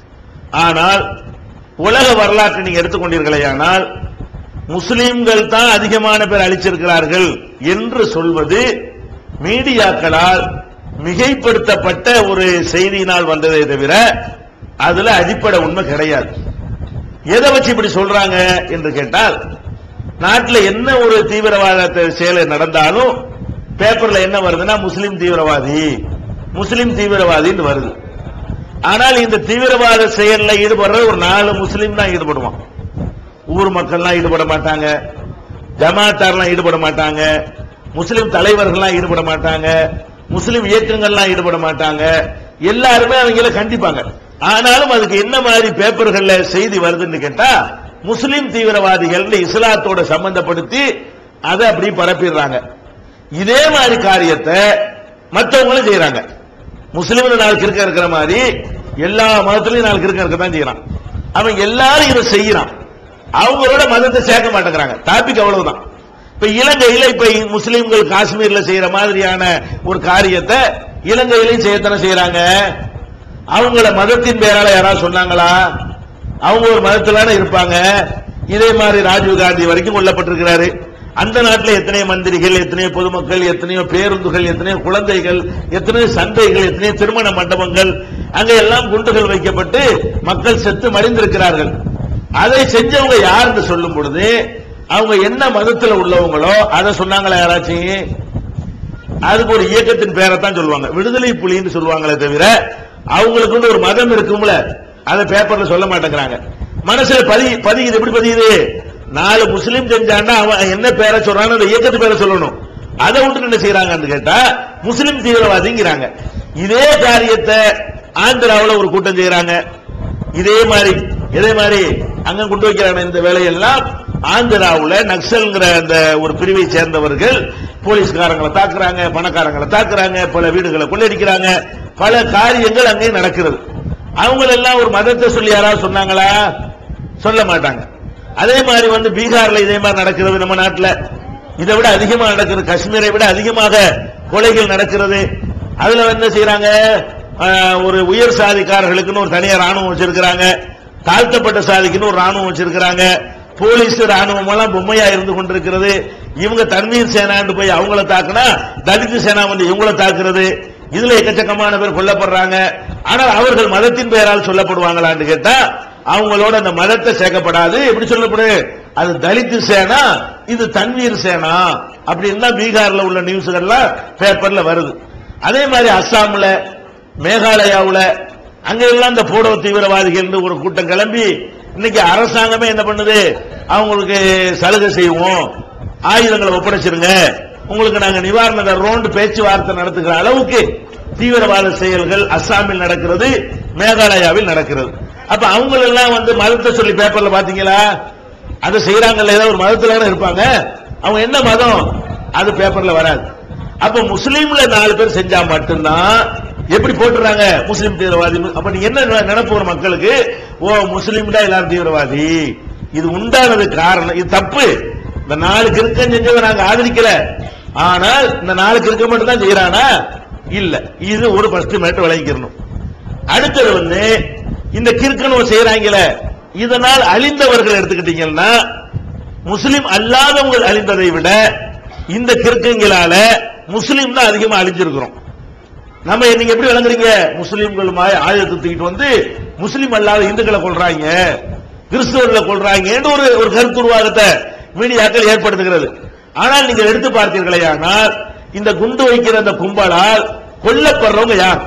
ஆனால் உலக வரலாற்றை நீங்க எடுத்துக்கொண்டீர்களேயானால் முஸ்லிம்கள் தான் அதிகமான பேர் அழிச்சிருக்கிறார்கள் என்று சொல்வது மீடியாக்களால் மிகைப்படுத்தப்பட்ட ஒரு செய்தியினால் வந்ததை தவிர அதுல அடிப்படை உண்மை கிடையாது. எதை வச்சு இப்படி சொல்றாங்க என்று கேட்டால், நாட்டில் என்ன ஒரு தீவிரவாத செயலை நடந்தாலும் பேப்பர்ல என்ன வருதுன்னா முஸ்லிம் தீவிரவாதி முஸ்லிம் தீவிரவாதின்னு வருது. ஆனால் இந்த தீவிரவாத செயலில் ஈடுபடுற ஒரு நாலு முஸ்லிம் தான் ஈடுபடுவான். ஊர் மக்கள்லாம் ஈடுபட மாட்டாங்க, ஜமாத்தார்லாம் ஈடுபட மாட்டாங்க, முஸ்லிம் தலைவர்கள்லாம் ஈடுபட மாட்டாங்க, முஸ்லிம் இயக்கங்கள்லாம் ஈடுபட மாட்டாங்க. எல்லாருமே அவங்கள கண்டிப்பாங்க. ஆனாலும் அதுக்கு என்ன மாதிரி பேப்பர்கள்ல செய்தி வருதுன்னு கேட்டா முஸ்லிம் தீவிரவாதிகள் இஸ்லாத்தோட சம்பந்தப்படுத்தி அதை அப்படி பரப்பிடுறாங்க. இதே மாதிரி காரியத்தை மற்றவங்களும் செய்யறாங்க. முஸ்லிம்ல நாலு கிறுக்க இருக்கிற மாதிரி எல்லா மதத்திலையும் நாலு கிறுக்க இருக்கதான் செய்யறான். அவன் எல்லாரும் இதை செய்யறான். அவங்களோட மதத்தை சேர்க்க மாட்டேங்கிறாங்க. டாபிக் அவ்வளவுதான். இப்ப இலங்கையில இப்ப முஸ்லிம்கள் காஷ்மீர்ல செய்யற மாதிரியான ஒரு காரியத்தை இலங்கையிலையும் செய்யத்தானே செய்யறாங்க. அவங்கள மதத்தின் பேரால யாராவது சொன்னாங்களா? அவங்க ஒரு மதத்திலான இருப்பாங்க. இதே மாதிரி ராஜீவ் காந்தி வரைக்கும் கொல்லப்பட்டிருக்கிறாரு. அந்த நாட்டில் எத்தனையோ மந்திரிகள், எத்தனையோ பொதுமக்கள், எத்தனையோ பேருந்துகள், எத்தனையோ குழந்தைகள், எத்தனையோ சந்தைகள், எத்தனையோ திருமண மண்டபங்கள், அங்க எல்லாம் குண்டுகள் வைக்கப்பட்டு மக்கள் செத்து மடிந்திருக்கிறார்கள். அதை செஞ்சவங்க யாருன்னு சொல்லும் பொழுது அவங்க என்ன மதத்தில் உள்ளவங்களோ அதை சொன்னாங்களா யாராச்சும்? அதுக்கு ஒரு இயக்கத்தின் பேரை தான் சொல்லுவாங்க. விடுதலை புலின்னு சொல்லுவாங்களே தவிர அவங்களுக்கு ஒரு மதம் இருக்கும்ல, அதை பேப்பர்ல சொல்ல மாட்டேங்கிறாங்க. மனசுல பதி பதியுது. எப்படி பதியுது? நாலு முஸ்லீம் செஞ்சான்னா அவன் என்ன பேரை சொல்றான்னு அந்த இயக்கத்து பேரை சொல்லணும். அதை விட்டு என்ன செய்யறாங்கன்னு கேட்டா முஸ்லிம் தீவிரவாதிங்கிறாங்க. இதே காரியத்தை ஆந்திராவில் ஒரு கூட்டம் செய்யறாங்க. இதே மாதிரி இதே மாதிரி அங்க கொண்டு வைக்கிறாங்க. இந்த வேலையெல்லாம் ஆந்திராவில் நக்சல்ங்கிற அந்த ஒரு பிரிவை சேர்ந்தவர்கள் போலீஸ்காரங்களை தாக்குறாங்க, பணக்காரங்களை தாக்குறாங்க, பல வீடுகளை கொள்ளையடிக்கிறாங்க, பல காரியங்கள் அங்கே நடக்கிறது. அவங்க எல்லாம் ஒரு மதத்தை சொல்லி யாராவது சொன்னாங்களா? சொல்ல மாட்டாங்க. அதே மாதிரி வந்து பீகார்ல இதே மாதிரி நடக்கிறது. நம்ம நாட்டில் இதை விட அதிகமாக நடக்கிறது. காஷ்மீரை விட அதிகமாக கொலைகள் நடக்கிறது. அதுல என்ன செய்யறாங்க? ஒரு உயர் சாதிக்காரர்களுக்குன்னு ஒரு தனியார் ராணுவம் வச்சிருக்கிறாங்க, தாழ்த்தப்பட்ட சாதிக்குன்னு ஒரு ராணுவம் வச்சிருக்கிறாங்க. போலீஸ் ராணுவம் எல்லாம் பொம்மையா இருந்து கொண்டிருக்கிறது. இவங்க தன்வீர் சேனான்னு போய் அவங்கள தாக்குனா தலித் சேனா வந்து இவங்கள தாக்குறது. இதுல எக்கச்சக்கமான பேர் கொல்லப்படுறாங்க. ஆனால் அவர்கள் மதத்தின் பெயரால் சொல்லப்படுவாங்களான்னு கேட்டா அவங்களோட அந்த மதத்தை சேர்க்கப்படாது. எப்படி சொல்லப்படு? அது தலித் சேனா, இது தன்வீர் சேனா அப்படின்னு தான் பீகார்ல உள்ள நியூஸ்கள்லாம் பேப்பர்ல வருது. அதே மாதிரி அஸ்ஸாம்ல, மேகாலயாவுல அங்க எல்லாம் இந்த போடோ தீவிரவாதிகள் ஒரு கூட்டம் கிளம்பி இன்னைக்கு அரசாங்கமே என்ன பண்ணுது? அவங்களுக்கு சலுகை செய்வோம், ஆயுதங்களை ஒப்படைச்சிருங்க, உங்களுக்கு நாங்க நிவாரண தர்றோம் பேச்சுவார்த்தை நடத்துகிற அளவுக்கு தீவிரவாத செயல்கள் அஸ்ஸாமில் நடக்கிறது, மேகாலயாவில் நடக்கிறது. அப்ப அவங்க எல்லாம் வந்து மதத்தை சொல்லி பேப்பர்ல பாத்தீங்களா? அதை செய்யறாங்கல்ல, ஏதாவது ஒரு மதத்துல இருப்பாங்க. அவங்க என்ன மதம்? அது பேப்பர்ல வராது. அப்ப முஸ்லீம்ல நாலு பேர் செஞ்சா மட்டும்தான் எப்படி போட்டுறாங்க முஸ்லீம் தீவிரவாதி. அப்ப நீங்க என்ன நினைப்பு மக்களுக்கு? ஓ முஸ்லீம் தான் எல்லாரும் தீவிரவாதி. இது உண்டானது காரணம், இது தப்பு. இந்த நாலு கிறுக்கம் செஞ்சதை நாங்க ஆதரிக்கல, ஆனால் இந்த நாலு கிறுக்க மட்டும் தான் செய்யறானா? இல்ல. இது ஒரு ஃபர்ஸ்ட் மேட்டர் விளங்கிக்கணும். அடுத்தது வந்து இந்த கிறுக்கணும் செய்யறாங்களே, இதனால் அழிந்தவர்கள் எடுத்துக்கிட்டீங்கன்னா முஸ்லிம் அல்லாதவங்க அழிந்ததை விட இந்த கிறுக்கங்களால முஸ்லீம் தான் அதிகமா அழிஞ்சிருக்கிறோம். நம்ம நீங்க எப்படி விளங்குறீங்க? முஸ்லீம்கள் ஆயுதத்தை தூக்கிட்டு வந்து முஸ்லீம் அல்லாத இந்துக்களை கொள்றாங்க, கிறிஸ்தவர்களை கொள்றாங்க ஒரு ஒரு கருத்துருவாகத்தை மீடியாக்கள் ஏற்படுத்துகிறது. ஆனால் நீங்க எடுத்து பார்த்தீர்களே, ஆனால் இந்த குண்டு வைக்கிற அந்த கும்பலால் கொல்லப்படுறவங்க யார்?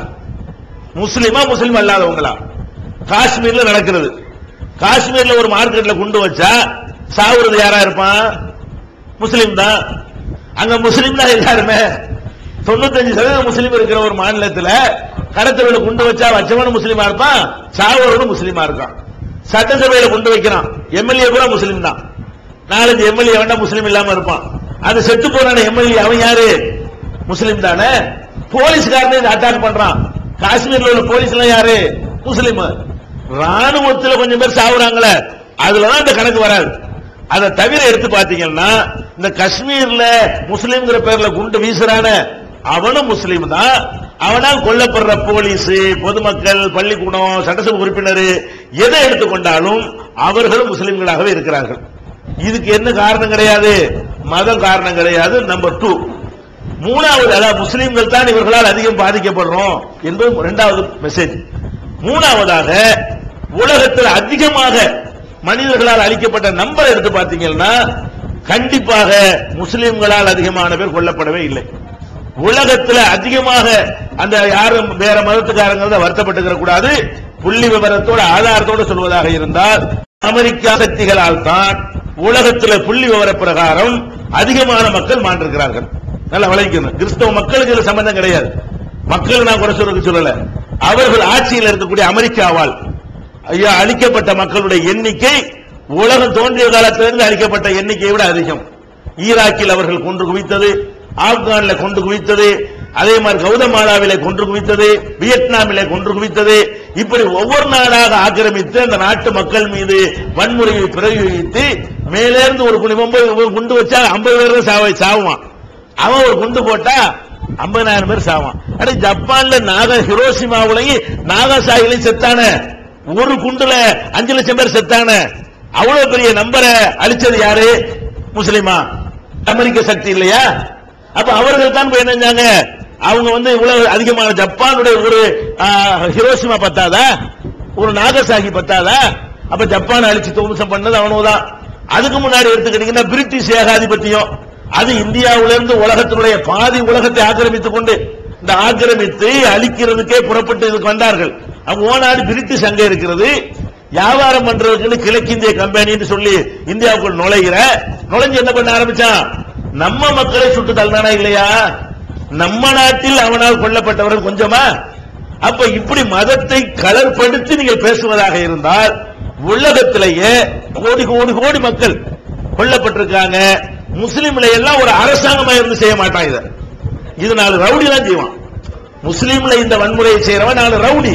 முஸ்லிமா முஸ்லீம் அல்லாதவங்களா? காஷ்மீர்ல நடக்கிறது. காஷ்மீர்ல ஒரு மார்க்கெட்ல குண்டு வச்சா சாவுறது யாரா இருப்பான்? முஸ்லீம் தான். அங்க முஸ்லீம் தான் எல்லாருமே. தொண்ணூத்தஞ்சு சதவீதம் முஸ்லீம் இருக்கிற ஒரு மாநிலத்தில் கடத்தல குண்டு வச்சா வச்சவனும் முஸ்லீமா இருப்பான், சாவரனும் முஸ்லீமா இருக்கான். சட்டசபையில குண்டு வைக்கிறான், எம்எல்ஏ கூட முஸ்லீம் தான். நாலஞ்சு எம்எல்ஏ வேண்டா முஸ்லீம் இல்லாம இருப்பான். அது செத்து போறான எம்எல்ஏ அவன் யாரு? முஸ்லீம் தானே. போலீஸ்காரனே அட்டாக் பண்றான். காஷ்மீர்ல உள்ள போலீஸ் எல்லாம் யாரு? முஸ்லீம். ராணுவத்தில் கொஞ்சம் பேர் சாவுறாங்களே, அதுலதான் இந்த கணக்கு வராது. அதை தவிர எடுத்து பாத்தீங்கன்னா இந்த காஷ்மீர்ல முஸ்லீம்ங்கிற பேர்ல குண்டு வீசுறான அவனும் முஸ்லீம் தான். அவனால் கொல்லப்படுற போலீஸ், பொதுமக்கள், பள்ளிக்கூடம், சட்டசபை உறுப்பினர் எதை எடுத்துக்கொண்டாலும் அவர்களும் முஸ்லீம்களாகவே இருக்கிறார்கள். இதுக்கு என்ன காரணம் கிடையாது? மதம் காரணம் கிடையாது. Number two. மூணாவது, அதாவது முஸ்லீம்கள் தான் இவர்களால் அதிகம் பாதிக்கப்படுறோம் என்பது இரண்டாவது மெசேஜ். மூணாவதாக, உலகத்தில் அதிகமாக மனிதர்களால் அளிக்கப்பட்ட நம்பர் எடுத்து பார்த்தீங்கன்னா கண்டிப்பாக முஸ்லிம்களால் அதிகமான பேர் கொல்லப்படவே இல்லை. உலகத்தில் அதிகமாக அந்த யாரும் வேற மதத்துக்காரங்க வருத்தப்பட்டுக்கிற கூடாது. புள்ளி விவரத்தோட ஆதாரத்தோடு சொல்வதாக இருந்தால் அமெரிக்கா சக்திகளால் தான் உலகத்தில் புள்ளி விவர பிரகாரம் அதிகமான மக்கள் மாண்டிருக்கிறார்கள். நல்லா விளைக்கணும். கிறிஸ்தவ மக்களுக்கு இது சம்பந்தம் கிடையாது. மக்கள் நான் குறை சொல்றதுக்கு சொல்லல. அவர்கள் ஆட்சியில் இருக்கக்கூடிய அமெரிக்காவால் ஐயா அளிக்கப்பட்ட மக்களுடைய எண்ணிக்கை உலகம் தோன்றிய காலத்திலிருந்து அளிக்கப்பட்ட எண்ணிக்கையை விட அதிகம். ஈராக்கில் அவர்கள் கொன்று குவித்தது, ஆப்கானில் கொன்று குவித்தது, அதே மாதிரி கௌதமாலாவிலே கொன்று குவித்தது, வியட்நாமிலே கொன்று குவித்தது. இப்படி ஒவ்வொரு நாடாக ஆக்கிரமித்து அந்த நாட்டு மக்கள் மீது வன்முறையை பிரயோகித்து மேலேருந்து ஒரு குண்டு வச்சா ஐம்பது பேர் சாவை சாவுவான். அவன் ஒரு குண்டு போட்டா ஐம்பதாயிரம் பேர் சாவான். அட ஜப்பான்ல நாகா ஹிரோஷிமாவுலையும் நாகாசாகிலையும் செத்தான ஒரு குண்டுல அஞ்சு லட்சம் பேர் செத்தான. அவ்வளவு பெரிய நம்பரை அழிச்சது யாரு? முஸ்லிமா? அமெரிக்க சக்தி இல்லையா? அப்ப அவர்கள் தான் போய் என்னஞ்சாங்க, அவங்க வந்து இவ்வளவு அதிகமான ஜப்பானுடைய ஒரு ஹிரோஷிமா பத்தாதா, ஒரு நாகசாகி பத்தாதா? அப்ப ஜப்பான் அழிச்சு துவம்சம் பண்ணது அவனோதான். அதுக்கு முன்னாடி எடுத்துக்கிட்டீங்கன்னா பிரிட்டிஷ் ஏகாதிபத்தியம், அது இந்தியாவிலிருந்து உலகத்தினுடைய பாதி உலகத்தை ஆக்கிரமித்துக் கொண்டு இந்த ஆக்கிரமித்து அழிக்கிறதுக்கே புறப்பட்டு இதுக்கு வந்தார்கள். அவங்க ஓநாடு பிரிட்டிஷ் அங்கே இருக்கிறது. வியாபாரம் பண்றதுக்கு கிழக்கிந்திய கம்பெனின்னு சொல்லி இந்தியாவுக்குள் நுழைகிற நுழைஞ்சு என்ன பண்ண ஆரம்பிச்சான்? நம்ம மக்களை சுட்டு தள்ளானா இல்லையா? நம்ம நாட்டில் அவனால் கொல்லப்பட்டவர்கள் கொஞ்சமா? அப்ப இப்படி மதத்தை கலர்படுத்தி நீங்கள் பேசுவதாக இருந்தால் உலகத்திலேயே கோடி கோடி கோடி மக்கள் கொல்லப்பட்டிருக்காங்க. முஸ்லீம்ல எல்லாம் ஒரு அரசாங்கமா இருந்து செய்ய மாட்டான். இத இது நாலு ரவுடி தான் செய்வான். முஸ்லீம்ல இந்த வன்முறையை செய்யறவன் நாலு ரவுடி.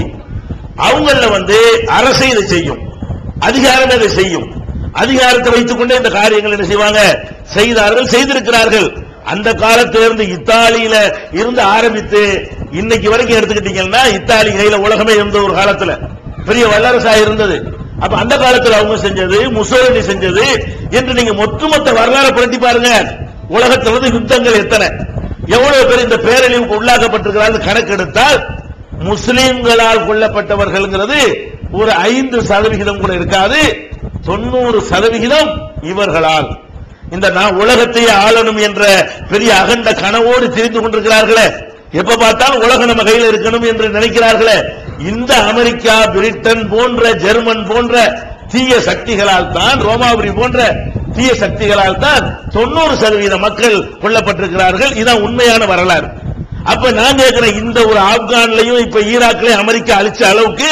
அவங்கள வந்து அரசை இதை செய்யும், அதிகாரம் இதை செய்யும். அதிகாரத்தை வைத்துக் கொண்டே இந்த காரியங்கள் என்ன செய்வாங்க? செய்தார்கள், செய்திருக்கிறார்கள். அந்த காலத்திலிருந்து இத்தாலியில இருந்து ஆரம்பித்து இன்னைக்கு வரைக்கும் எடுத்துக்கிட்டீங்கன்னா இத்தாலி கையில உலகமே இருந்த ஒரு காலத்துல பெரிய வல்லரசா இருந்தது. அப்ப அந்த காலத்தில் அவங்க செஞ்சது, முசோலினி செஞ்சது என்று நீங்க ஒட்டுமொத்த வரலாறு புரட்டி பாருங்க. உலகத்திலிருந்து யுத்தங்கள் எத்தனை, எவ்வளவு பேர் இந்த பேரழிவுக்கு உள்ளாக்கப்பட்டிருக்கிறார்கள் கணக்கெடுத்தால் முஸ்லீம்களால் கொல்லப்பட்டவர்கள்ங்கிறது ஒரு ஐந்து சதவிகிதம் கூட இருக்காது. தொண்ணூறு சதவிகிதம் இவர்களால். இந்த நான் உலகத்தையே ஆளணும் என்ற பெரிய அகண்ட கனவோடு தெரிந்து கொண்டிருக்கிறார்களே, எப்ப பார்த்தாலும் உலகம் நம்ம கையில் இருக்கணும் என்று நினைக்கிறார்களே, இந்த அமெரிக்கா, பிரிட்டன் போன்ற, ஜெர்மன் போன்ற தீய சக்திகளால் தான், ரோமாபுரி போன்ற தீய சக்திகளால் தான் தொண்ணூறு சதவீத மக்கள் கொல்லப்பட்டிருக்கிறார்கள். இதான் உண்மையான வரலாறு. அப்ப நான் கேட்கிறேன், இந்த ஒரு ஆப்கான்லையும் இப்ப ஈராக்லயும் அமெரிக்கா அழிச்ச அளவுக்கு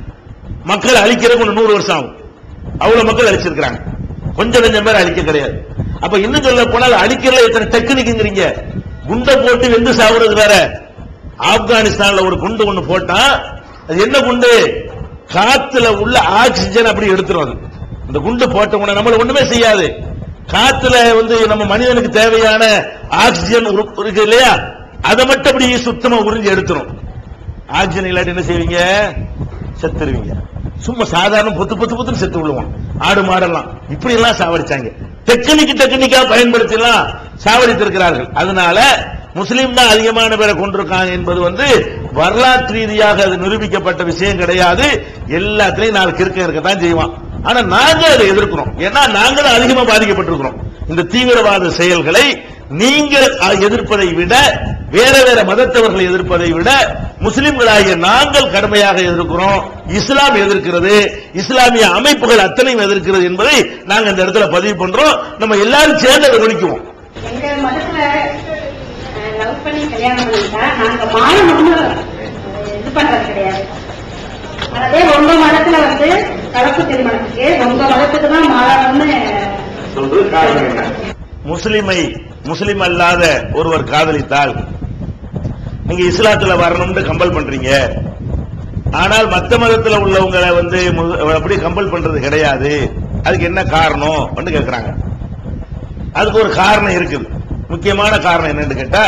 மக்கள் அழிக்கிறதுக்கு நூறு வருஷம் ஆகும். அவ்வளவு மக்கள் அழிச்சிருக்கிறாங்க, கொஞ்சம் கொஞ்சம் பேர் அழிக்க கிடையாது. அப்ப இன்னும் சொல்ல போனால் அழிக்கிறதுல எத்தனை டெக்னிக்குங்கிறீங்க. குண்டை போட்டு வெந்து சாவுறது வேற. ஆப்கானிஸ்தான்ல ஒரு குண்டு ஒண்ணு போட்டா அது என்ன குண்டு? காத்துல உள்ள ஆக்சிஜன் அப்படி எடுத்துரும். இந்த குண்டு போட்ட உடனே நம்மள ஒண்ணுமே செய்யாது. காத்துல வந்து நம்ம மனிதனுக்கு தேவையான ஆக்சிஜன் இருக்கு இல்லையா, அதை மட்டும் அப்படி சுத்தமா உறிஞ்சி எடுத்துரும். ஆக்சிஜன் இல்லாட்டி என்ன செய்வீங்க? செத்துருவீங்க. சும்மா சாதாரண பொத்து பொத்து பொத்துன்னு செத்து விடுவோம். ஆடு மாடெல்லாம் இப்படி எல்லாம் சாவடிச்சாங்க. டெக்னிக்கு டெக்னிக்கா பயன்படுத்தி எல்லாம் சாவடித்திருக்கிறார்கள். அதனால முஸ்லீம் தான் அதிகமான பேரை கொண்டிருக்காங்க என்பது வந்து வரலாற்று ரீதியாக அது நிரூபிக்கப்பட்ட விஷயம் கிடையாது. எல்லாத்திலையும் நாலு கிறுக்க இருக்கத்தான் செய்வான். ஆனா நாங்க அதை எதிர்க்கிறோம். ஏன்னா நாங்க தான் அதிகமா பாதிக்கப்பட்டிருக்கிறோம். இந்த தீவிரவாத செயல்களை நீங்கள் எதிர்ப்பதை விட, வேற வேற மதத்தவர்களை எதிர்ப்பதை விட முஸ்லிம்களாகிய நாங்கள் கடுமையாக எதிர்க்கிறோம். இஸ்லாம் எதிர்க்கிறது, இஸ்லாமிய அமைப்புகள் அத்தனையும் எதிர்க்கிறது என்பதை நாங்கள் இந்த இடத்துல பதிவு பண்றோம். நம்ம எல்லாரும் சேர்ந்து அதை ஒழிக்குவோம். எங்க மதத்துல லவ் பண்ணி கல்யாணம் பண்ணிட்டா நாங்க மாறணும்னு இது பண்றது கிடையாது. அதே உங்க மதத்துல வந்து கலப்பு திருமணத்துக்கு உங்க மதத்துக்கு தான் மாறணும்னு சொல்றது. முஸ்லிமை முஸ்லிம் அல்லாத ஒருவர் காதலித்தால் நீங்க இஸ்லாத்துல வரணும்னு கம்பல் பண்றீங்க. ஆனால் மத்த மதத்தில் உள்ளவங்களை வந்து அப்படி கம்பல் பண்றது கிடையாது. அதுக்கு என்ன காரணம் கேட்கிறாங்க. அதுக்கு ஒரு காரணம் இருக்குது. முக்கியமான காரணம் என்னன்னு கேட்டா,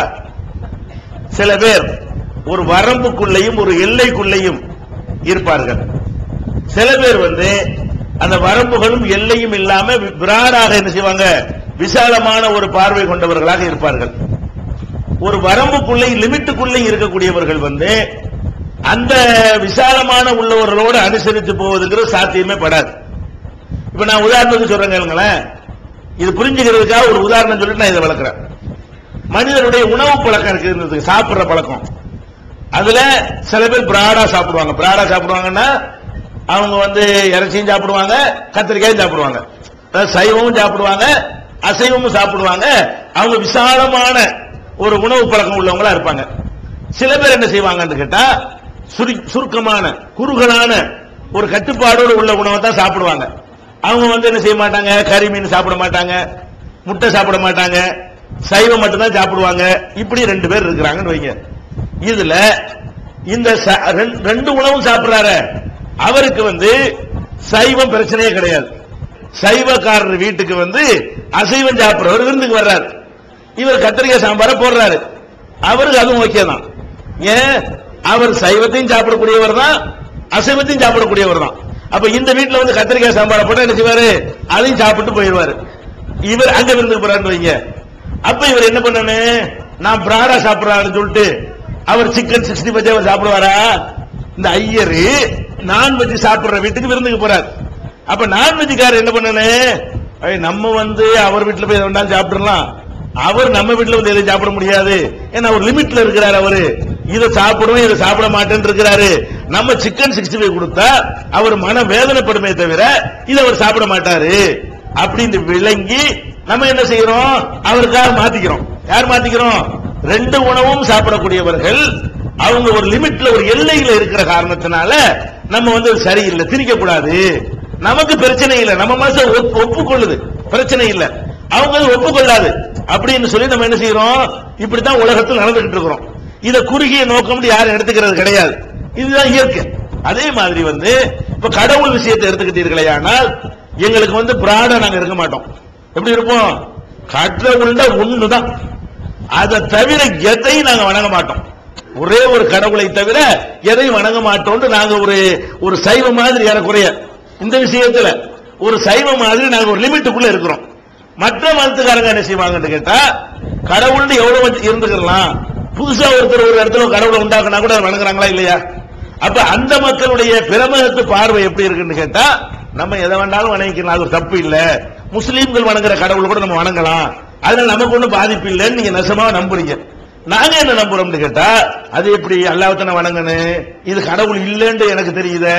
சில பேர் ஒரு வரம்புக்குள்ளையும் ஒரு எல்லைக்குள்ளையும் இருப்பார்கள். சில பேர் வந்து அந்த வரம்புகளும் எல்லையும் இல்லாம பிராடாக என்ன செய்வாங்க, விசாலமான ஒரு பார்வை கொண்டவர்களாக இருப்பார்கள். ஒரு வரம்புக்குள்ளே லிமிட்டுக்குள்ளே இருக்கக்கூடியவர்கள் வந்து அந்த விசாலமான உள்ளவர்களோடு அனுசரித்து போவதுங்கிற சாத்தியமே படாது. இப்ப நான் உதாரணத்துக்கு சொல்றேன், இது புரிஞ்சுக்கிறதுக்காக ஒரு உதாரணம் சொல்லிட்டு நான் இதை வளர்க்கிறேன். மனிதனுடைய உணவு பழக்கம் இருக்கு, சாப்பிடுற பழக்கம். அதுல சில பேர் பிராடா சாப்பிடுவாங்க. பிராடா சாப்பிடுவாங்கன்னா அவங்க வந்து இறைச்சியும் சாப்பிடுவாங்க, கத்திரிக்காயும் சாப்பிடுவாங்க, சைவமும் சாப்பிடுவாங்க, அசைவமும் சாப்பிடுவாங்க. அவங்க விசாலமான ஒரு உணவு பழக்கம் உள்ளவங்களா இருப்பாங்க. சில பேர் என்ன செய்வாங்கன்னு கேட்டா, சுருக்கமான குறுகலான ஒரு கட்டுப்பாடோடு உள்ள உணவை தான் சாப்பிடுவாங்க. அவங்க வந்து என்ன செய்ய மாட்டாங்க, கறி மீன் சாப்பிட மாட்டாங்க, முட்டை சாப்பிட மாட்டாங்க, சைவம் மட்டும்தான் சாப்பிடுவாங்க. இப்படி ரெண்டு பேர் இருக்கிறாங்கன்னு வைங்க. இதுல இந்த ரெண்டு உணவும் சாப்பிடுறாரு, அவருக்கு வந்து சைவம் பிரச்சனையே கிடையாது. சைவக்காரர் வீட்டுக்கு வந்து அசைவம் சாப்பிடுறவர் விருந்துக்கு வர்றாரு. இவர் கத்திரிக்காய் சாம்பார போடுறாரு, அவருக்கு அதுவும் ஓகே தான். ஏன், அவர் சைவத்தையும் சாப்பிடக்கூடியவர் தான், அசைவத்தையும் சாப்பிடக்கூடியவர் தான். அப்ப இந்த வீட்டுல வந்து கத்திரிக்காய் சாம்பார போட்டா என்ன செய்வாரு, அதையும் சாப்பிட்டு போயிடுவாரு. இவர் அங்க விருந்துக்கு போறாரு வைங்க. அப்ப இவர் என்ன பண்ணனு, நான் பிராடா சாப்பிடுறாருன்னு சொல்லிட்டு அவர் சிக்கன் சிக்ஸ்டி ஃபைவ் சாப்பிடுவாரா? இந்த ஐயரு நான்வெஜ் சாப்பிடுற வீட்டுக்கு விருந்துக்கு போறாரு. அப்ப நான்வெஜ்காரர் என்ன பண்ணனு, நம்ம வந்து அவர் வீட்டுல போய் வேண்டாம் சாப்பிடலாம், அவர் நம்ம வீட்டுல வந்து எதை சாப்பிட முடியாது, ஏன்னா ஒரு லிமிட்ல இருக்கிறாரு. அவரு இதை சாப்பிடுவோம் இதை சாப்பிட மாட்டேன்னு இருக்கிறாரு. நம்ம சிக்கன் சிக்ஸ்டி ஃபைவ் கொடுத்தா அவர் மன வேதனைப்படுமே தவிர இதை அவர் சாப்பிட மாட்டாரு அப்படின்னு விளங்கி நம்ம என்ன செய்யறோம், அவருக்காக மாத்திக்கிறோம். யார் மாத்திக்கிறோம்? ரெண்டு உணவும் சாப்பிடக்கூடியவர்கள் அவங்க ஒரு லிமிட்ல ஒரு எல்லையில இருக்கிற காரணத்தினால நம்ம வந்து சரியில்லை, திணிக்க கூடாது. நமக்கு பிரச்சனை இல்லை, நம்ம மனசு ஒப்புக்கொள்ளுது, பிரச்சனை இல்லை. அவங்க ஒப்புக்கொள்ளாது அப்படின்னு சொல்லி நம்ம என்ன செய்யறோம், இப்படித்தான் உலகத்தில் நடந்துகிட்டு இருக்கிறோம். இதை குறுகிய நோக்கம் யாரும் எடுத்துக்கிறது கிடையாது. இதுதான் இயற்கை. அதே மாதிரி வந்து இப்ப கடவுள் விஷயத்தை எடுத்துக்கிட்டீர்களே, ஆனால் எங்களுக்கு வந்து பிராடா நாங்க இருக்க மாட்டோம். எப்படி இருப்போம்? கடவுள்ட ஒண்ணுதான், அதை தவிர எதையும் நாங்க வணங்க மாட்டோம். ஒரே ஒரு கடவுளை தவிர எதையும் வணங்க மாட்டோம். நாங்க ஒரு ஒரு சைவ மாதிரி ஏறக்குறைய இந்த விஷயத்துல ஒரு சைவ மாதிரி நாங்க ஒரு லிமிட்டுக்குள்ள இருக்கிறோம். மற்ற மதத்துக்காரங்க என்ன செய்வாங்கன்னு கேட்டா, கடவுள் எவ்வளவு இருந்துக்கலாம், புதுசா ஒருத்தர் ஒரு இடத்துல கடவுளை உண்டாக்குனா கூட வணங்குறாங்களா இல்லையா? அப்ப அந்த மக்களுடைய பிரமகத்து பார்வை எப்படி இருக்குன்னு கேட்டா, நம்ம எதை வேண்டாலும் வணங்கிக்கலாம், அது ஒரு தப்பு இல்ல. முஸ்லீம்கள் வணங்குற கடவுள் கூட நம்ம வணங்கலாம், அதனால நமக்கு ஒன்றும் பாதிப்பு இல்லைன்னு நீங்க நெசமா நம்புறீங்க. நாங்க என்ன நம்புறோம்னு கேட்டா, அது எப்படி அல்லாஹ்வை வணங்கணும், இது கடவுள் இல்லைன்னு எனக்கு தெரியுது,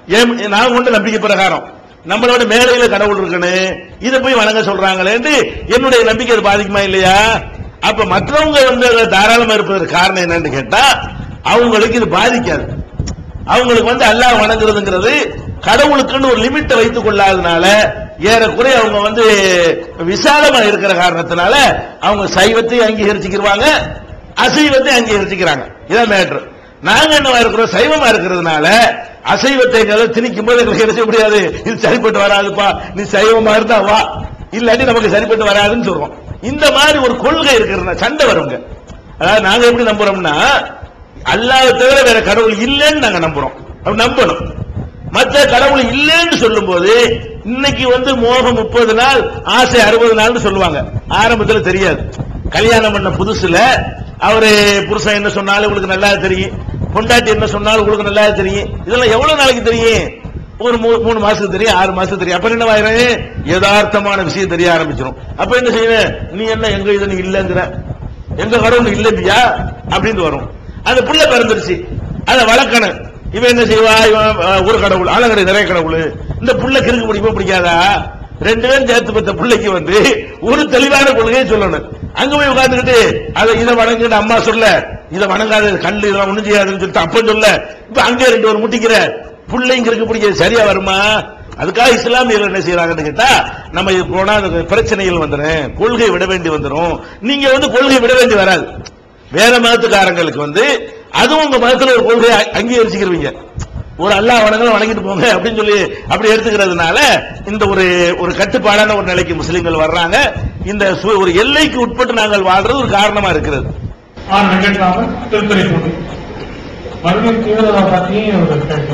நான் கொண்டு நம்பிக்கை பிரகாரம் நம்மளோட மேலையில கடவுள் இருக்கணும், இதை போய் வணங்க சொல்றாங்களே என்னுடைய நம்பிக்கை பாதிக்குமா இல்லையா? அப்ப மற்றவங்க வந்து தாராளமா இருப்பதற்கு காரணம் என்னன்னு கேட்டா, அவங்களுக்கு இது பாதிக்காது. அவங்களுக்கு வந்து அல்லாஹ் வணங்குறதுங்கிறது கடவுளுக்குன்னு ஒரு லிமிட்டை வைத்துக் கொள்ளாதனால ஏறக்குறை அவங்க வந்து விசாலமா இருக்கிற காரணத்தினால அவங்க சைவத்தை அங்கீகரிச்சுக்கிறாங்க, அசைவத்தை அங்கீகரிச்சுக்கிறாங்க. இதான் மேட்ரு. நாங்க என்னவா இருக்கிறோம், சைவமா இருக்கிறதுனால அசைவத்தை திணிக்கும் போது எங்களுக்கு என்ன செய்ய முடியாது, இது சரிப்பட்டு வராதுப்பா, நீ சைவமா இருந்தா வா, இல்லாட்டி நமக்கு சரிப்பட்டு வராதுன்னு சொல்றோம். இந்த மாதிரி ஒரு கொள்கை இருக்கிற சண்டை வருங்க. அதாவது நாங்க எப்படி நம்புறோம்னா, அல்லாஹ்வை தவிர வேற கடவுள் இல்லைன்னு நாங்க நம்புறோம். அப்படி நம்பணும். மற்ற கடவுள் இல்லைன்னு சொல்லும் போது இன்னைக்கு வந்து மோகம் முப்பது நாள் ஆசை அறுபது நாள் சொல்லுவாங்க. ஆரம்பத்தில் தெரியாது. கல்யாணம் பண்ண புதுசுல அவரு புருஷன் என்ன சொன்னாலும் உங்களுக்கு நல்லா தெரியும், பொண்டாட்டி என்ன சொன்னாலும் உங்களுக்கு நல்லா தெரியும். இதெல்லாம் எவ்வளவு நாளைக்கு தெரியும்? ஒரு மூணு மாசத்துக்கு தெரியும், ஆறு மாசத்துக்கு தெரியும். அப்ப என்ன ஆயிரும், யதார்த்தமான விஷயம் தெரிய ஆரம்பிச்சிடும். அப்ப என்ன செய்யணும், நீ என்ன எங்க இது இல்லங்கிற, எங்க கடவுள் இல்லையா அப்படின்னு வரும். அந்த புள்ள பிறந்துருச்சு, அதை வளர்க்கணும். இவன் என்ன செய்வா, இவன் ஒரு கடவுள் ஆலங்கடை நிறைய கடவுள், இந்த புள்ள கிறுக்கு பிடிப்போ பிடிக்காதா? ரெண்டு பேரும் சேர்த்து பெற்ற பிள்ளைக்கு வந்து ஒரு தெளிவான கொள்கையை சொல்லணும். அங்க போய் உட்கார்ந்துக்கிட்டு அதை இதை வணங்குன்னு அம்மா சொல்ல, இதை வணங்காத கல்லு இதெல்லாம் ஒண்ணும் செய்யாதுன்னு சொல்லிட்டு அப்ப சொல்ல, இப்ப அங்கே ரெண்டு ஒரு முட்டிக்கிற பிள்ளைங்க கிறுக்கு பிடிக்கிறது சரியா வருமா? அதுக்காக இஸ்லாமியர்கள் என்ன செய்யறாங்கன்னு கேட்டா, நம்ம இது போனா பிரச்சனைகள் வந்துடும், கொள்கை விட வேண்டி வந்துடும். நீங்க வந்து கொள்கை விட வேண்டி வராது. வேற மதத்துக்காரங்களுக்கு வந்து அதுவும் உங்க மதத்துல ஒரு கொள்கையை அங்கீகரிச்சுக்கிறீங்க, ஒரு அல்லாஹ் வணங்கலாம் வணங்கிட்டு போங்க அப்படின்னு சொல்லி அப்படி எடுத்துக்கிறதுனால இந்த ஒரு ஒரு கட்டுப்பாடான ஒரு நிலைக்கு முஸ்லிம்கள் வர்றாங்க. இந்த ஒரு எல்லைக்கு உட்பட்டு நாங்கள் வாழ்றது ஒரு காரணமா இருக்கிறது. மறுபடியும் தீவிரவாத பற்றியும் ஒரு கேள்வி.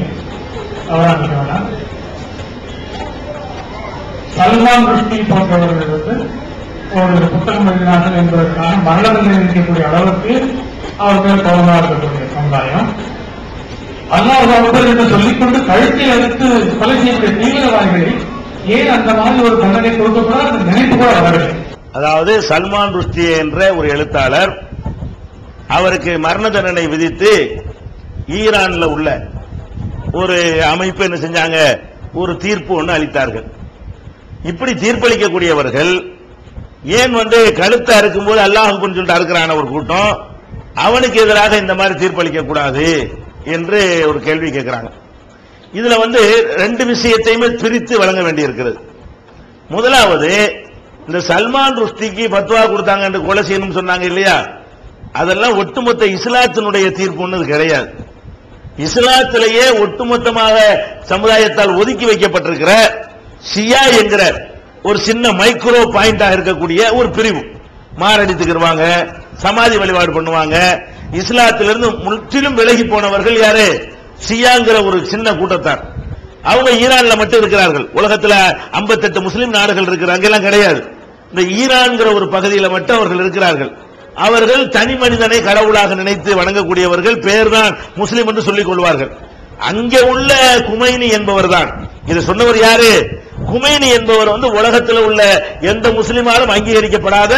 சல்மான் ருஷ்டி போன்றவர்கள் வந்து ஒரு புத்தகம் எழுதினார்கள் என்பதற்கான மரண தண்டனை இருக்கக்கூடிய அளவுக்கு அவர்கள் கவனமாக இருக்கக்கூடிய சமுதாயம், அல்லாஹ் அக்பர் என்று சொல்லிக்கொண்டு கழுத்தை அறுத்து கொலை செய்யக்கூடிய தீவிரவாதிகளை ஏன் அந்த மாதிரி ஒரு தண்டனை கொடுக்கப்படாத அந்த நினைப்பு கூட வரவில்லை. அதாவது சல்மான் ருஷ்டி என்ற ஒரு எழுத்தாளர், அவருக்கு மரண தண்டனை விதித்து ஈரான்ல உள்ள ஒரு அமைப்பு என்ன செஞ்சாங்க, ஒரு தீர்ப்பு ஒன்று அளித்தார்கள். இப்படி தீர்ப்பளிக்கக்கூடியவர்கள் ஏன் வந்து கழுத்தை அறுக்கும் போது அல்லாஹ் அக்பர்னு சொல்லிட்டு அறுக்கிறான ஒரு கூட்டம், அவனுக்கு எதிராக இந்த மாதிரி தீர்ப்பளிக்க கூடாது என்று ஒரு கேள்வி கேட்கிறாங்க. இதுல வந்து ரெண்டு விஷயத்தையுமே பிரித்து வழங்க வேண்டியிருக்கிறது. முதலாவது, இந்த சல்மான் ருஷ்டிக்கு பத்வா கொடுத்தாங்க என்று கொலை செய்யணும் சொன்னாங்க இல்லையா, அதெல்லாம் ஒட்டுமொத்த இஸ்லாத்தினுடைய தீர்ப்பு ஒன்று கிடையாது. இஸ்லாத்திலேயே ஒட்டுமொத்தமாக சமுதாயத்தால் ஒதுக்கி வைக்கப்பட்டிருக்கிற ஷியா என்கிற ஒரு சின்ன மைக்ரோ பாயிண்டா இருக்கக்கூடிய ஒரு பிரிவு மாரடித்துக்கிடுவாங்க, சமாதி வழிபாடு பண்ணுவாங்க. இஸ்லாத்திலிருந்து முற்றிலும் விலகி போனவர்கள் யாரு, ஷியாங்கிற ஒரு சின்ன கூட்டத்தார். அவங்க ஈரான்ல மட்டும் இருக்கிறார்கள். உலகத்துல ஐம்பத்தி எட்டு முஸ்லிம் நாடுகள் இருக்கிறாங்க, எல்லாம் கிடையாது. இந்த ஈரான்கிற ஒரு பகுதியில் மட்டும் அவர்கள் இருக்கிறார்கள். அவர்கள் தனி மனிதனை கடவுளாக நினைத்து வணங்கக்கூடியவர்கள், பேர் தான் முஸ்லிம் என்று சொல்லிக் கொள்வார்கள். அங்கே உள்ள குமைனி என்பவர் தான் இதை சொன்னவர். யாரு? குமைனி என்பவர் வந்து உலகத்தில் உள்ள எந்த முஸ்லிமாலும் அங்கீகரிக்கப்படாத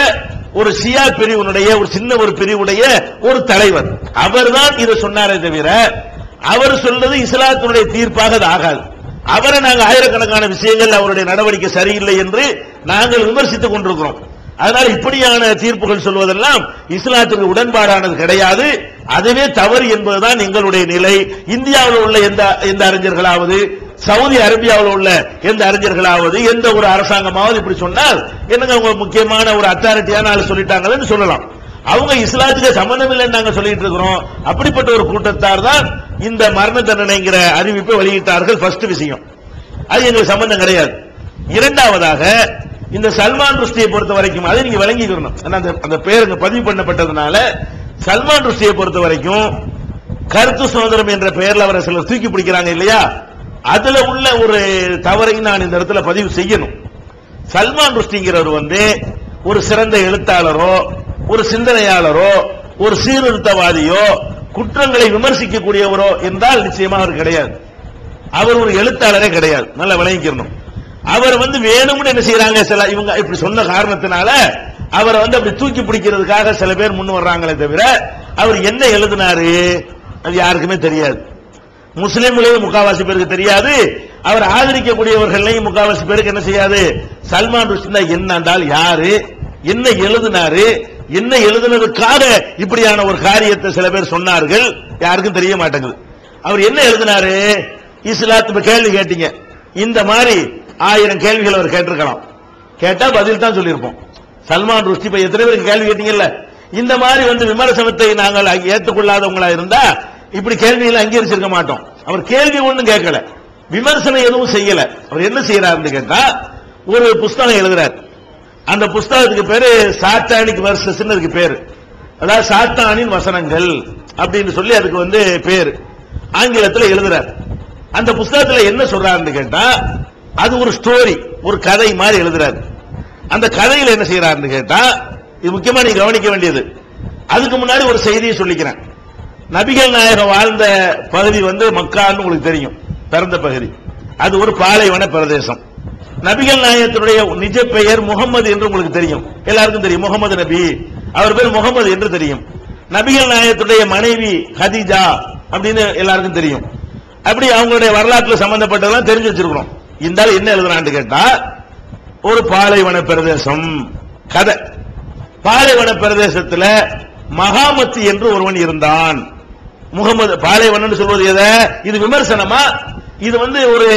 ஒரு ஷியா பிரிவினுடைய ஒரு சின்ன ஒரு பிரிவுடைய ஒரு தலைவர். அவர்தான் இதை சொன்னாரே தவிர அவர் சொல்றது இஸ்லாத்தினுடைய தீர்ப்பாக அது ஆகாது. அவரை நாங்கள் ஆயிரக்கணக்கான விஷயங்கள் அவருடைய நடவடிக்கை சரியில்லை என்று நாங்கள் விமர்சித்துக் கொண்டிருக்கிறோம். அதனால இப்படியான தீர்ப்புகள் சொல்வதெல்லாம் இஸ்லாத்துக்கு உடன்பாடானது கிடையாது. அதுவே தவறு என்பதுதான் எங்களுடைய நிலை. இந்தியாவில் உள்ள எந்த எந்த அறிஞர்களாவது, சவுதி அரேபியாவில் உள்ள எந்த அறிஞர்களாவது, எந்த ஒரு அரசாங்கமாவது இப்படி சொன்னால் என்னங்க அவங்க முக்கியமான ஒரு அத்தாரிட்டியான ஆள் சொல்லிட்டாங்கன்னு சொல்லலாம். அவங்க இஸ்லாத்துக்கு சம்பந்தம் இல்லைன்னு நாங்க சொல்லிட்டு இருக்கிறோம். அப்படிப்பட்ட ஒரு கூட்டத்தார் தான் இந்த மரண தண்டனைங்கிற அறிவிப்பை வெளியிட்டார்கள். ஃபர்ஸ்ட் விஷயம், அது எங்களுக்கு சம்பந்தம் கிடையாது. இரண்டாவதாக, இந்த சல்மான் ருஷ்டியை பொறுத்த வரைக்கும் அதை நீங்க விளங்கிக்கணும். அந்த பேருங்க பதிவு பண்ணப்பட்டதுனால சல்மான் ருஷ்டியை பொறுத்த வரைக்கும் கருத்து சுதந்திரம் என்ற பெயர்ல அவரை சிலர் தூக்கி பிடிக்கிறாங்க இல்லையா, அதுல உள்ள ஒரு தவறை நான் இந்த இடத்துல பதிவு செய்யணும். சல்மான் ருஷ்டிங்கிறவர் வந்து ஒரு சிறந்த எழுத்தாளரோ, ஒரு சிந்தனையாளரோ, ஒரு சீர்திருத்தவாதியோ, குற்றங்களை விமர்சிக்கக்கூடியவரோ என்றால் நிச்சயமாக அவர் கிடையாது. அவர் ஒரு எழுத்தாளரே கிடையாது. நல்லா விளங்கிக்கணும். அவர் வந்து வேணும்னு என்ன செய்யறாங்க, சில இவங்க இப்படி சொன்ன காரணத்தினால அவரை வந்து அப்படி தூக்கி பிடிக்கிறதுக்காக சில பேர் முன் வர்றாங்களே தவிர அவர் என்ன எழுதினாரு அது யாருக்குமே தெரியாது. முஸ்லிம்களையும் முக்காவாசி பேருக்கு தெரியாது. அவர் ஆதரிக்கக்கூடியவர்களையும் முக்காவாசி பேருக்கு என்ன செய்யாது. சல்மான் ருஷ்டி என்ன என்றால் யாரு, என்ன எழுதினாரு, என்ன எழுதினதுக்காக இப்படியான ஒரு காரியத்தை சில பேர் சொன்னார்கள், யாருக்கும் தெரிய மாட்டேங்குது. அவர் என்ன எழுதினாரு, இஸ்லாத்து கேள்வி கேட்டீங்க, இந்த மாதிரி ஆயிரம் கேள்விகள் அவர் கேட்டிருக்கலாம். கேட்டா பதில் தான் சொல்லியிருப்போம். சல்மான் ருஷ்டி இப்ப எத்தனை பேருக்கு கேள்வி கேட்டீங்கல்ல, இந்த மாதிரி வந்து விமர்சனத்தை நாங்கள் ஏற்றுக்கொள்ளாதவங்களா இருந்தா இப்படி கேள்விகளை அங்கீகரிச்சிருக்க மாட்டோம். அவர் கேள்வி ஒண்ணும் கேட்கல, விமர்சனம் எதுவும் செய்யல. அவர் என்ன செய்யறாருன்னு கேட்டா ஒரு புஸ்தகம் எழுதுறார். அந்த புஸ்தகத்துக்கு பேரு சாத்தானிக் வெர்சஸ் இருக்கு பேரு, அதாவது சாத்தானின் வசனங்கள் அப்படின்னு சொல்லி அதுக்கு வந்து பேரு. ஆங்கிலத்தில் எழுதுறார். அந்த புஸ்தகத்துல என்ன சொல்றாருன்னு கேட்டா அது ஒரு ஸ்டோரி, ஒரு கதை மாதிரி எழுதுறாரு. அந்த கதையில என்ன செய்யறாருன்னு கேட்டா, இது முக்கியமா நீங்க கவனிக்க வேண்டியது. அதுக்கு முன்னாடி ஒரு செய்தியை சொல்லிக்கிறேன். நபிகள் நாயகம் வாழ்ந்த பகுதி வந்து மக்கான்னு உங்களுக்கு தெரியும், பிறந்த பகுதி. அது ஒரு பாலைவன பிரதேசம். நபிகள் நாயகத்தினுடைய நிஜ பெயர் முகமது என்று உங்களுக்கு தெரியும், எல்லாருக்கும் தெரியும். முகமது நபி, அவர் பேர் முகமது என்று தெரியும். நபிகள் நாயகத்துடைய மனைவி ஹதீஜா அப்படின்னு எல்லாருக்கும் தெரியும். அப்படி அவங்களுடைய வரலாற்றுல சம்பந்தப்பட்டதெல்லாம் தெரிஞ்சு வச்சிருக்கிறோம். இந்த என்ன எழுதுறான்னு கேட்டா ஒரு பாலைவன பிரதேசம் கதை. பாலைவன பிரதேசத்தில் மகாமத்து என்று ஒருவன் இருந்தான். முகமது பாலைவனம் சொல்வது எதை, இது விமர்சனமா, இது வந்து ஒரு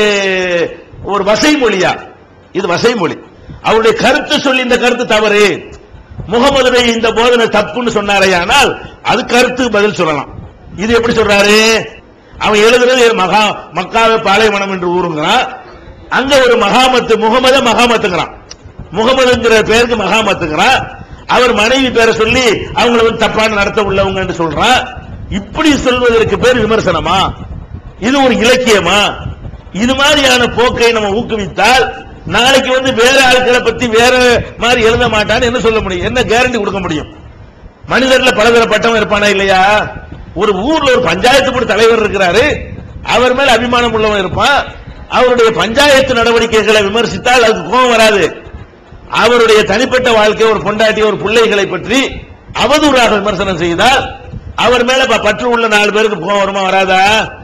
ஒரு வசை மொழியா, இது வசை மொழி. அவருடைய கருத்து சொல்லி இந்த கருத்து தவறு, முகமதுடைய இந்த போதனை தப்புன்னு சொன்னாரையானால் அது கருத்து பதில் சொல்லலாம். இது எப்படி சொல்றாரு, அவன் எழுதுறது மகா மக்காவை பாலைவனம் என்று ஊருங்கிறான். அங்க ஒரு மகாமத்து, முகமத மகாமத்துங்கிறான். முகமதுங்கிற பேருக்கு மகாமத்துங்கிறான். அவர் மனைவி பேரை சொல்லி அவங்களை வந்து தப்பான நடத்த உள்ளவங்க என்று சொல்றான். இப்படி சொல்வதற்கு பேர் விமர்சனமா? இது ஒரு இலக்கியமா? இது மாதிரியான போக்கை நம்ம ஊக்குவித்தால் நாளைக்கு வந்து வேற ஆட்களை பத்தி வேற மாதிரி எழுத மாட்டான்னு என்ன சொல்ல முடியும், என்ன கேரண்டி கொடுக்க முடியும்? மனிதர்ல பலதரப்பட்டவன் இருப்பானா இல்லையா? ஒரு ஊர்ல ஒரு பஞ்சாயத்து போர்டு தலைவர் இருக்கிறாரு, அவர் மேல அபிமானம் உள்ளவன் இருப்பான். அவருடைய பஞ்சாயத்து நடவடிக்கைகளை விமர்சித்தால் அதுக்கு கோபம் வராது. அவருடைய தனிப்பட்ட வாழ்க்கை, ஒரு பொண்டாட்டி, ஒரு பிள்ளைகளை பற்றி அவதூறாக விமர்சனம் செய்தால் அவர் மேல பற்று உள்ள நாலு பேருக்கு கோபம் வருமா வராதா?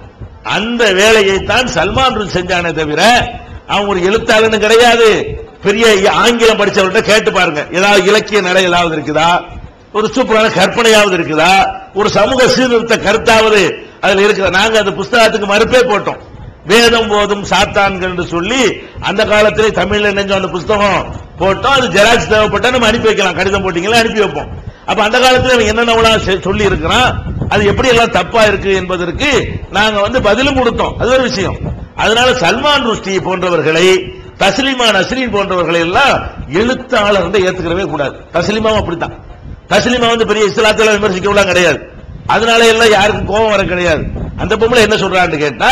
அந்த வேலையை தான் சல்மான் ருஷ்டி செஞ்சானே தவிர அவன் ஒரு எழுத்தாளன்னு கிடையாது. பெரிய ஆங்கிலம் படிச்சவர்கிட்ட கேட்டு பாருங்க, ஏதாவது இலக்கிய நடை ஏதாவது இருக்குதா, ஒரு சூப்பரான கற்பனையாவது இருக்குதா, ஒரு சமூக சீர்திருத்த கருத்தாவது அதுல இருக்குதா? நாங்க அந்த புஸ்தகத்துக்கு மறுப்பே போட்டோம். வேதம் போதும் சாத்தான்கள் என்று சொல்லி அந்த காலத்திலே தமிழ்ல நெஞ்சம் அந்த புஸ்தகம் போட்டோம். அது ஜெராக்ஸ் தேவைப்பட்டா நம்ம அனுப்பி வைக்கலாம், கடிதம் போட்டீங்களா அனுப்பி வைப்போம். அப்ப அந்த காலத்தில் என்னென்ன சொல்லி இருக்கிறான், அது எப்படி எல்லாம் தப்பா இருக்கு என்பதற்கு நாங்க வந்து பதிலும் கொடுத்தோம். அது ஒரு விஷயம். அதனால சல்மான் ருஷ்டி போன்றவர்களை, தஸ்லிமா நஸ்ரீன் போன்றவர்களை எல்லாம் எழுத்தாளர் ஏத்துக்கிறவே கூடாது. தஸ்லிமாவும் அப்படித்தான். தஸ்லிமா வந்து பெரிய இஸ்லாத்துல விமர்சிக்கலாம் கிடையாது. அதனால எல்லாம் யாருக்கும் கோபம் வர கிடையாது. அந்த பொம்பளை என்ன சொல்றான்னு கேட்டா,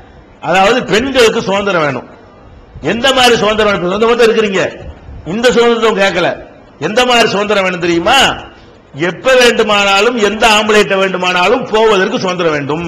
அதாவது பெண்களுக்கு சுதந்திரம் வேணும். எந்த மாதிரி சுதந்திரம் வேணும்? சுதந்திரமா இருக்கிறீங்க, இந்த சுதந்திரம் கேட்கல. எந்த மாதிரி சுதந்திரம் வேணும் தெரியுமா? எப்ப வேண்டுமானாலும் எந்த ஆம்பளைட்ட வேண்டுமானாலும் போவதற்கு சுதந்திரம் வேண்டும்.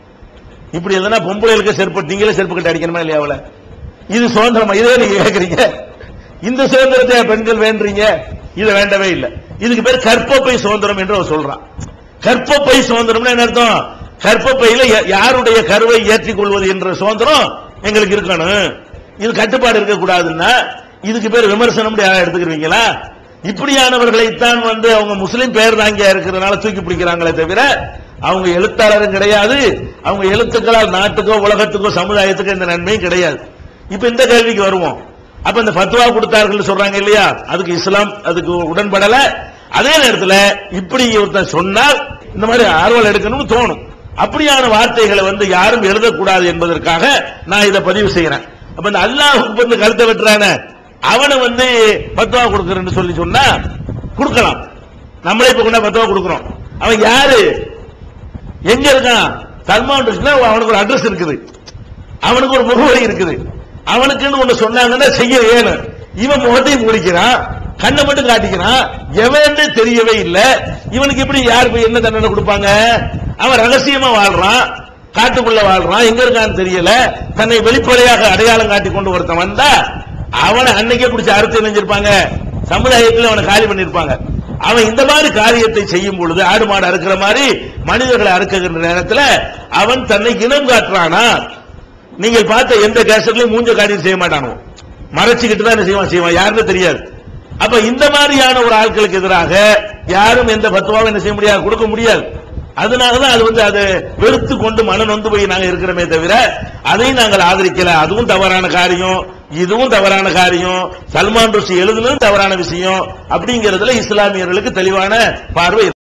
இப்படி எதனா பொம்பளைகளுக்கு செருப்பு, நீங்களே செருப்பு கட்டி அடிக்கணுமா இல்லையா? அவளை இது சுதந்திரமா? இதே நீங்க கேட்கறீங்க. இந்த சுதந்திரத்தை பெண்கள் வேண்டீங்க, இது வேண்டவே இல்லை. இதுக்கு பேர் கற்பப்பை சுதந்திரம் என்று அவர் சொல்றான். கற்பப்பை சுதந்திரம்னா என்ன அர்த்தம்? கற்பப்பையில யாருடைய கருவை ஏற்றிக் கொள்வது என்ற சுதந்திரம் எங்களுக்கு இருக்கணும், இது கட்டுப்பாடு இருக்கக்கூடாதுன்னா இதுக்கு பேர் விமர்சனம் எடுத்துக்கிறீங்களா? இப்படியானவர்களைத்தான் வந்து அவங்க முஸ்லிம் பேர் தாங்கியா இருக்கிறதுனால தூக்கி பிடிக்கிறாங்களே தவிர அவங்க எழுத்தாளரும் கிடையாது, அவங்க எழுத்துக்களால் நாட்டுக்கோ உலகத்துக்கோ சமுதாயத்துக்கோ இந்த நன்மையும் கிடையாது. இப்ப இந்த கேள்விக்கு வருவோம். அப்ப இந்த ஃபத்வா கொடுத்தார்கள் சொல்றாங்க இல்லையா, அதுக்கு இஸ்லாம் அதுக்கு உடன்படல. அதே நேரத்தில் இப்படி ஒருத்தர் சொன்னால் இந்த மாதிரி ஆர்வல் எடுக்கணும்னு தோணும். அப்படியான வார்த்தைகளை வந்து யாரும் எழுதக்கூடாது என்பதற்காக நான் இதை பதிவு செய்யறேன். அப்ப இந்த அல்லாஹ்வுக்கு வந்து கருத்தை வெட்டுறான அவனை வந்து ஃபத்வா கொடுக்கறேன்னு சொல்லி சொன்னா கொடுக்கலாம். நம்மளே இப்ப கொண்டா ஃபத்வா கொடுக்கிறோம். அவன் யாரு, எங்க இருக்கான்? சல்மான் ருஷ்டி அவனுக்கு ஒரு அட்ரஸ் இருக்குது, அவனுக்கு ஒரு முகவரி இருக்குது. அவனுக்குன்னு ஒண்ணு சொன்னாங்கன்னா செய்ய ஏன் இவன் முகத்தையும் முடிக்கிறான், கண்ணை மட்டும் காட்டிக்கிறான், எவன் தெரியவே இல்லை. இவனுக்கு எப்படி யார் போய் என்ன தண்டனை கொடுப்பாங்க? அவன் ரகசியமா வாழ்றான், காட்டுக்குள்ள வாழ்றான், எங்க இருக்கான்னு தெரியல. தன்னை வெளிப்படையாக அடையாளம் காட்டி கொண்டு ஒருத்தன் வந்தா அவனை அன்னைக்கே பிடிச்ச அறுத்து இணைஞ்சிருப்பாங்க, சமுதாயத்தில் அவனை காலி பண்ணிருப்பாங்க. அவன் இந்த மாதிரி காரியத்தை செய்யும் பொழுது ஆடு மாடு அறுக்கிற மாதிரி மனிதர்களை அறுக்குகின்ற நேரத்தில் அவன் தன்னை இனம் காட்டுறானா? நீங்கள் பார்த்த எந்த கேசட்லயும் மூஞ்ச காரியம் செய்ய மாட்டானோ, மறைச்சுக்கிட்டு தான் செய்வான் செய்வான் யாருன்னு தெரியாது. அப்ப இந்த மாதிரியான ஒரு ஆட்களுக்கு எதிராக யாரும் எந்த ஃபத்வாவும் என்ன செய்ய முடியாது, கொடுக்க முடியாது. அதனாலதான் அது வந்து அதை வெறுத்து கொண்டு மன நொந்து போய் நாங்க இருக்கிறோமே தவிர அதையும் நாங்கள் ஆதரிக்கல. அதுவும் தவறான காரியம், இதுவும் தவறான காரியம், சல்மான் ருஷ்டி எழுதுனதும் தவறான விஷயம் அப்படிங்கிறதுல இஸ்லாமியர்களுக்கு தெளிவான பார்வை.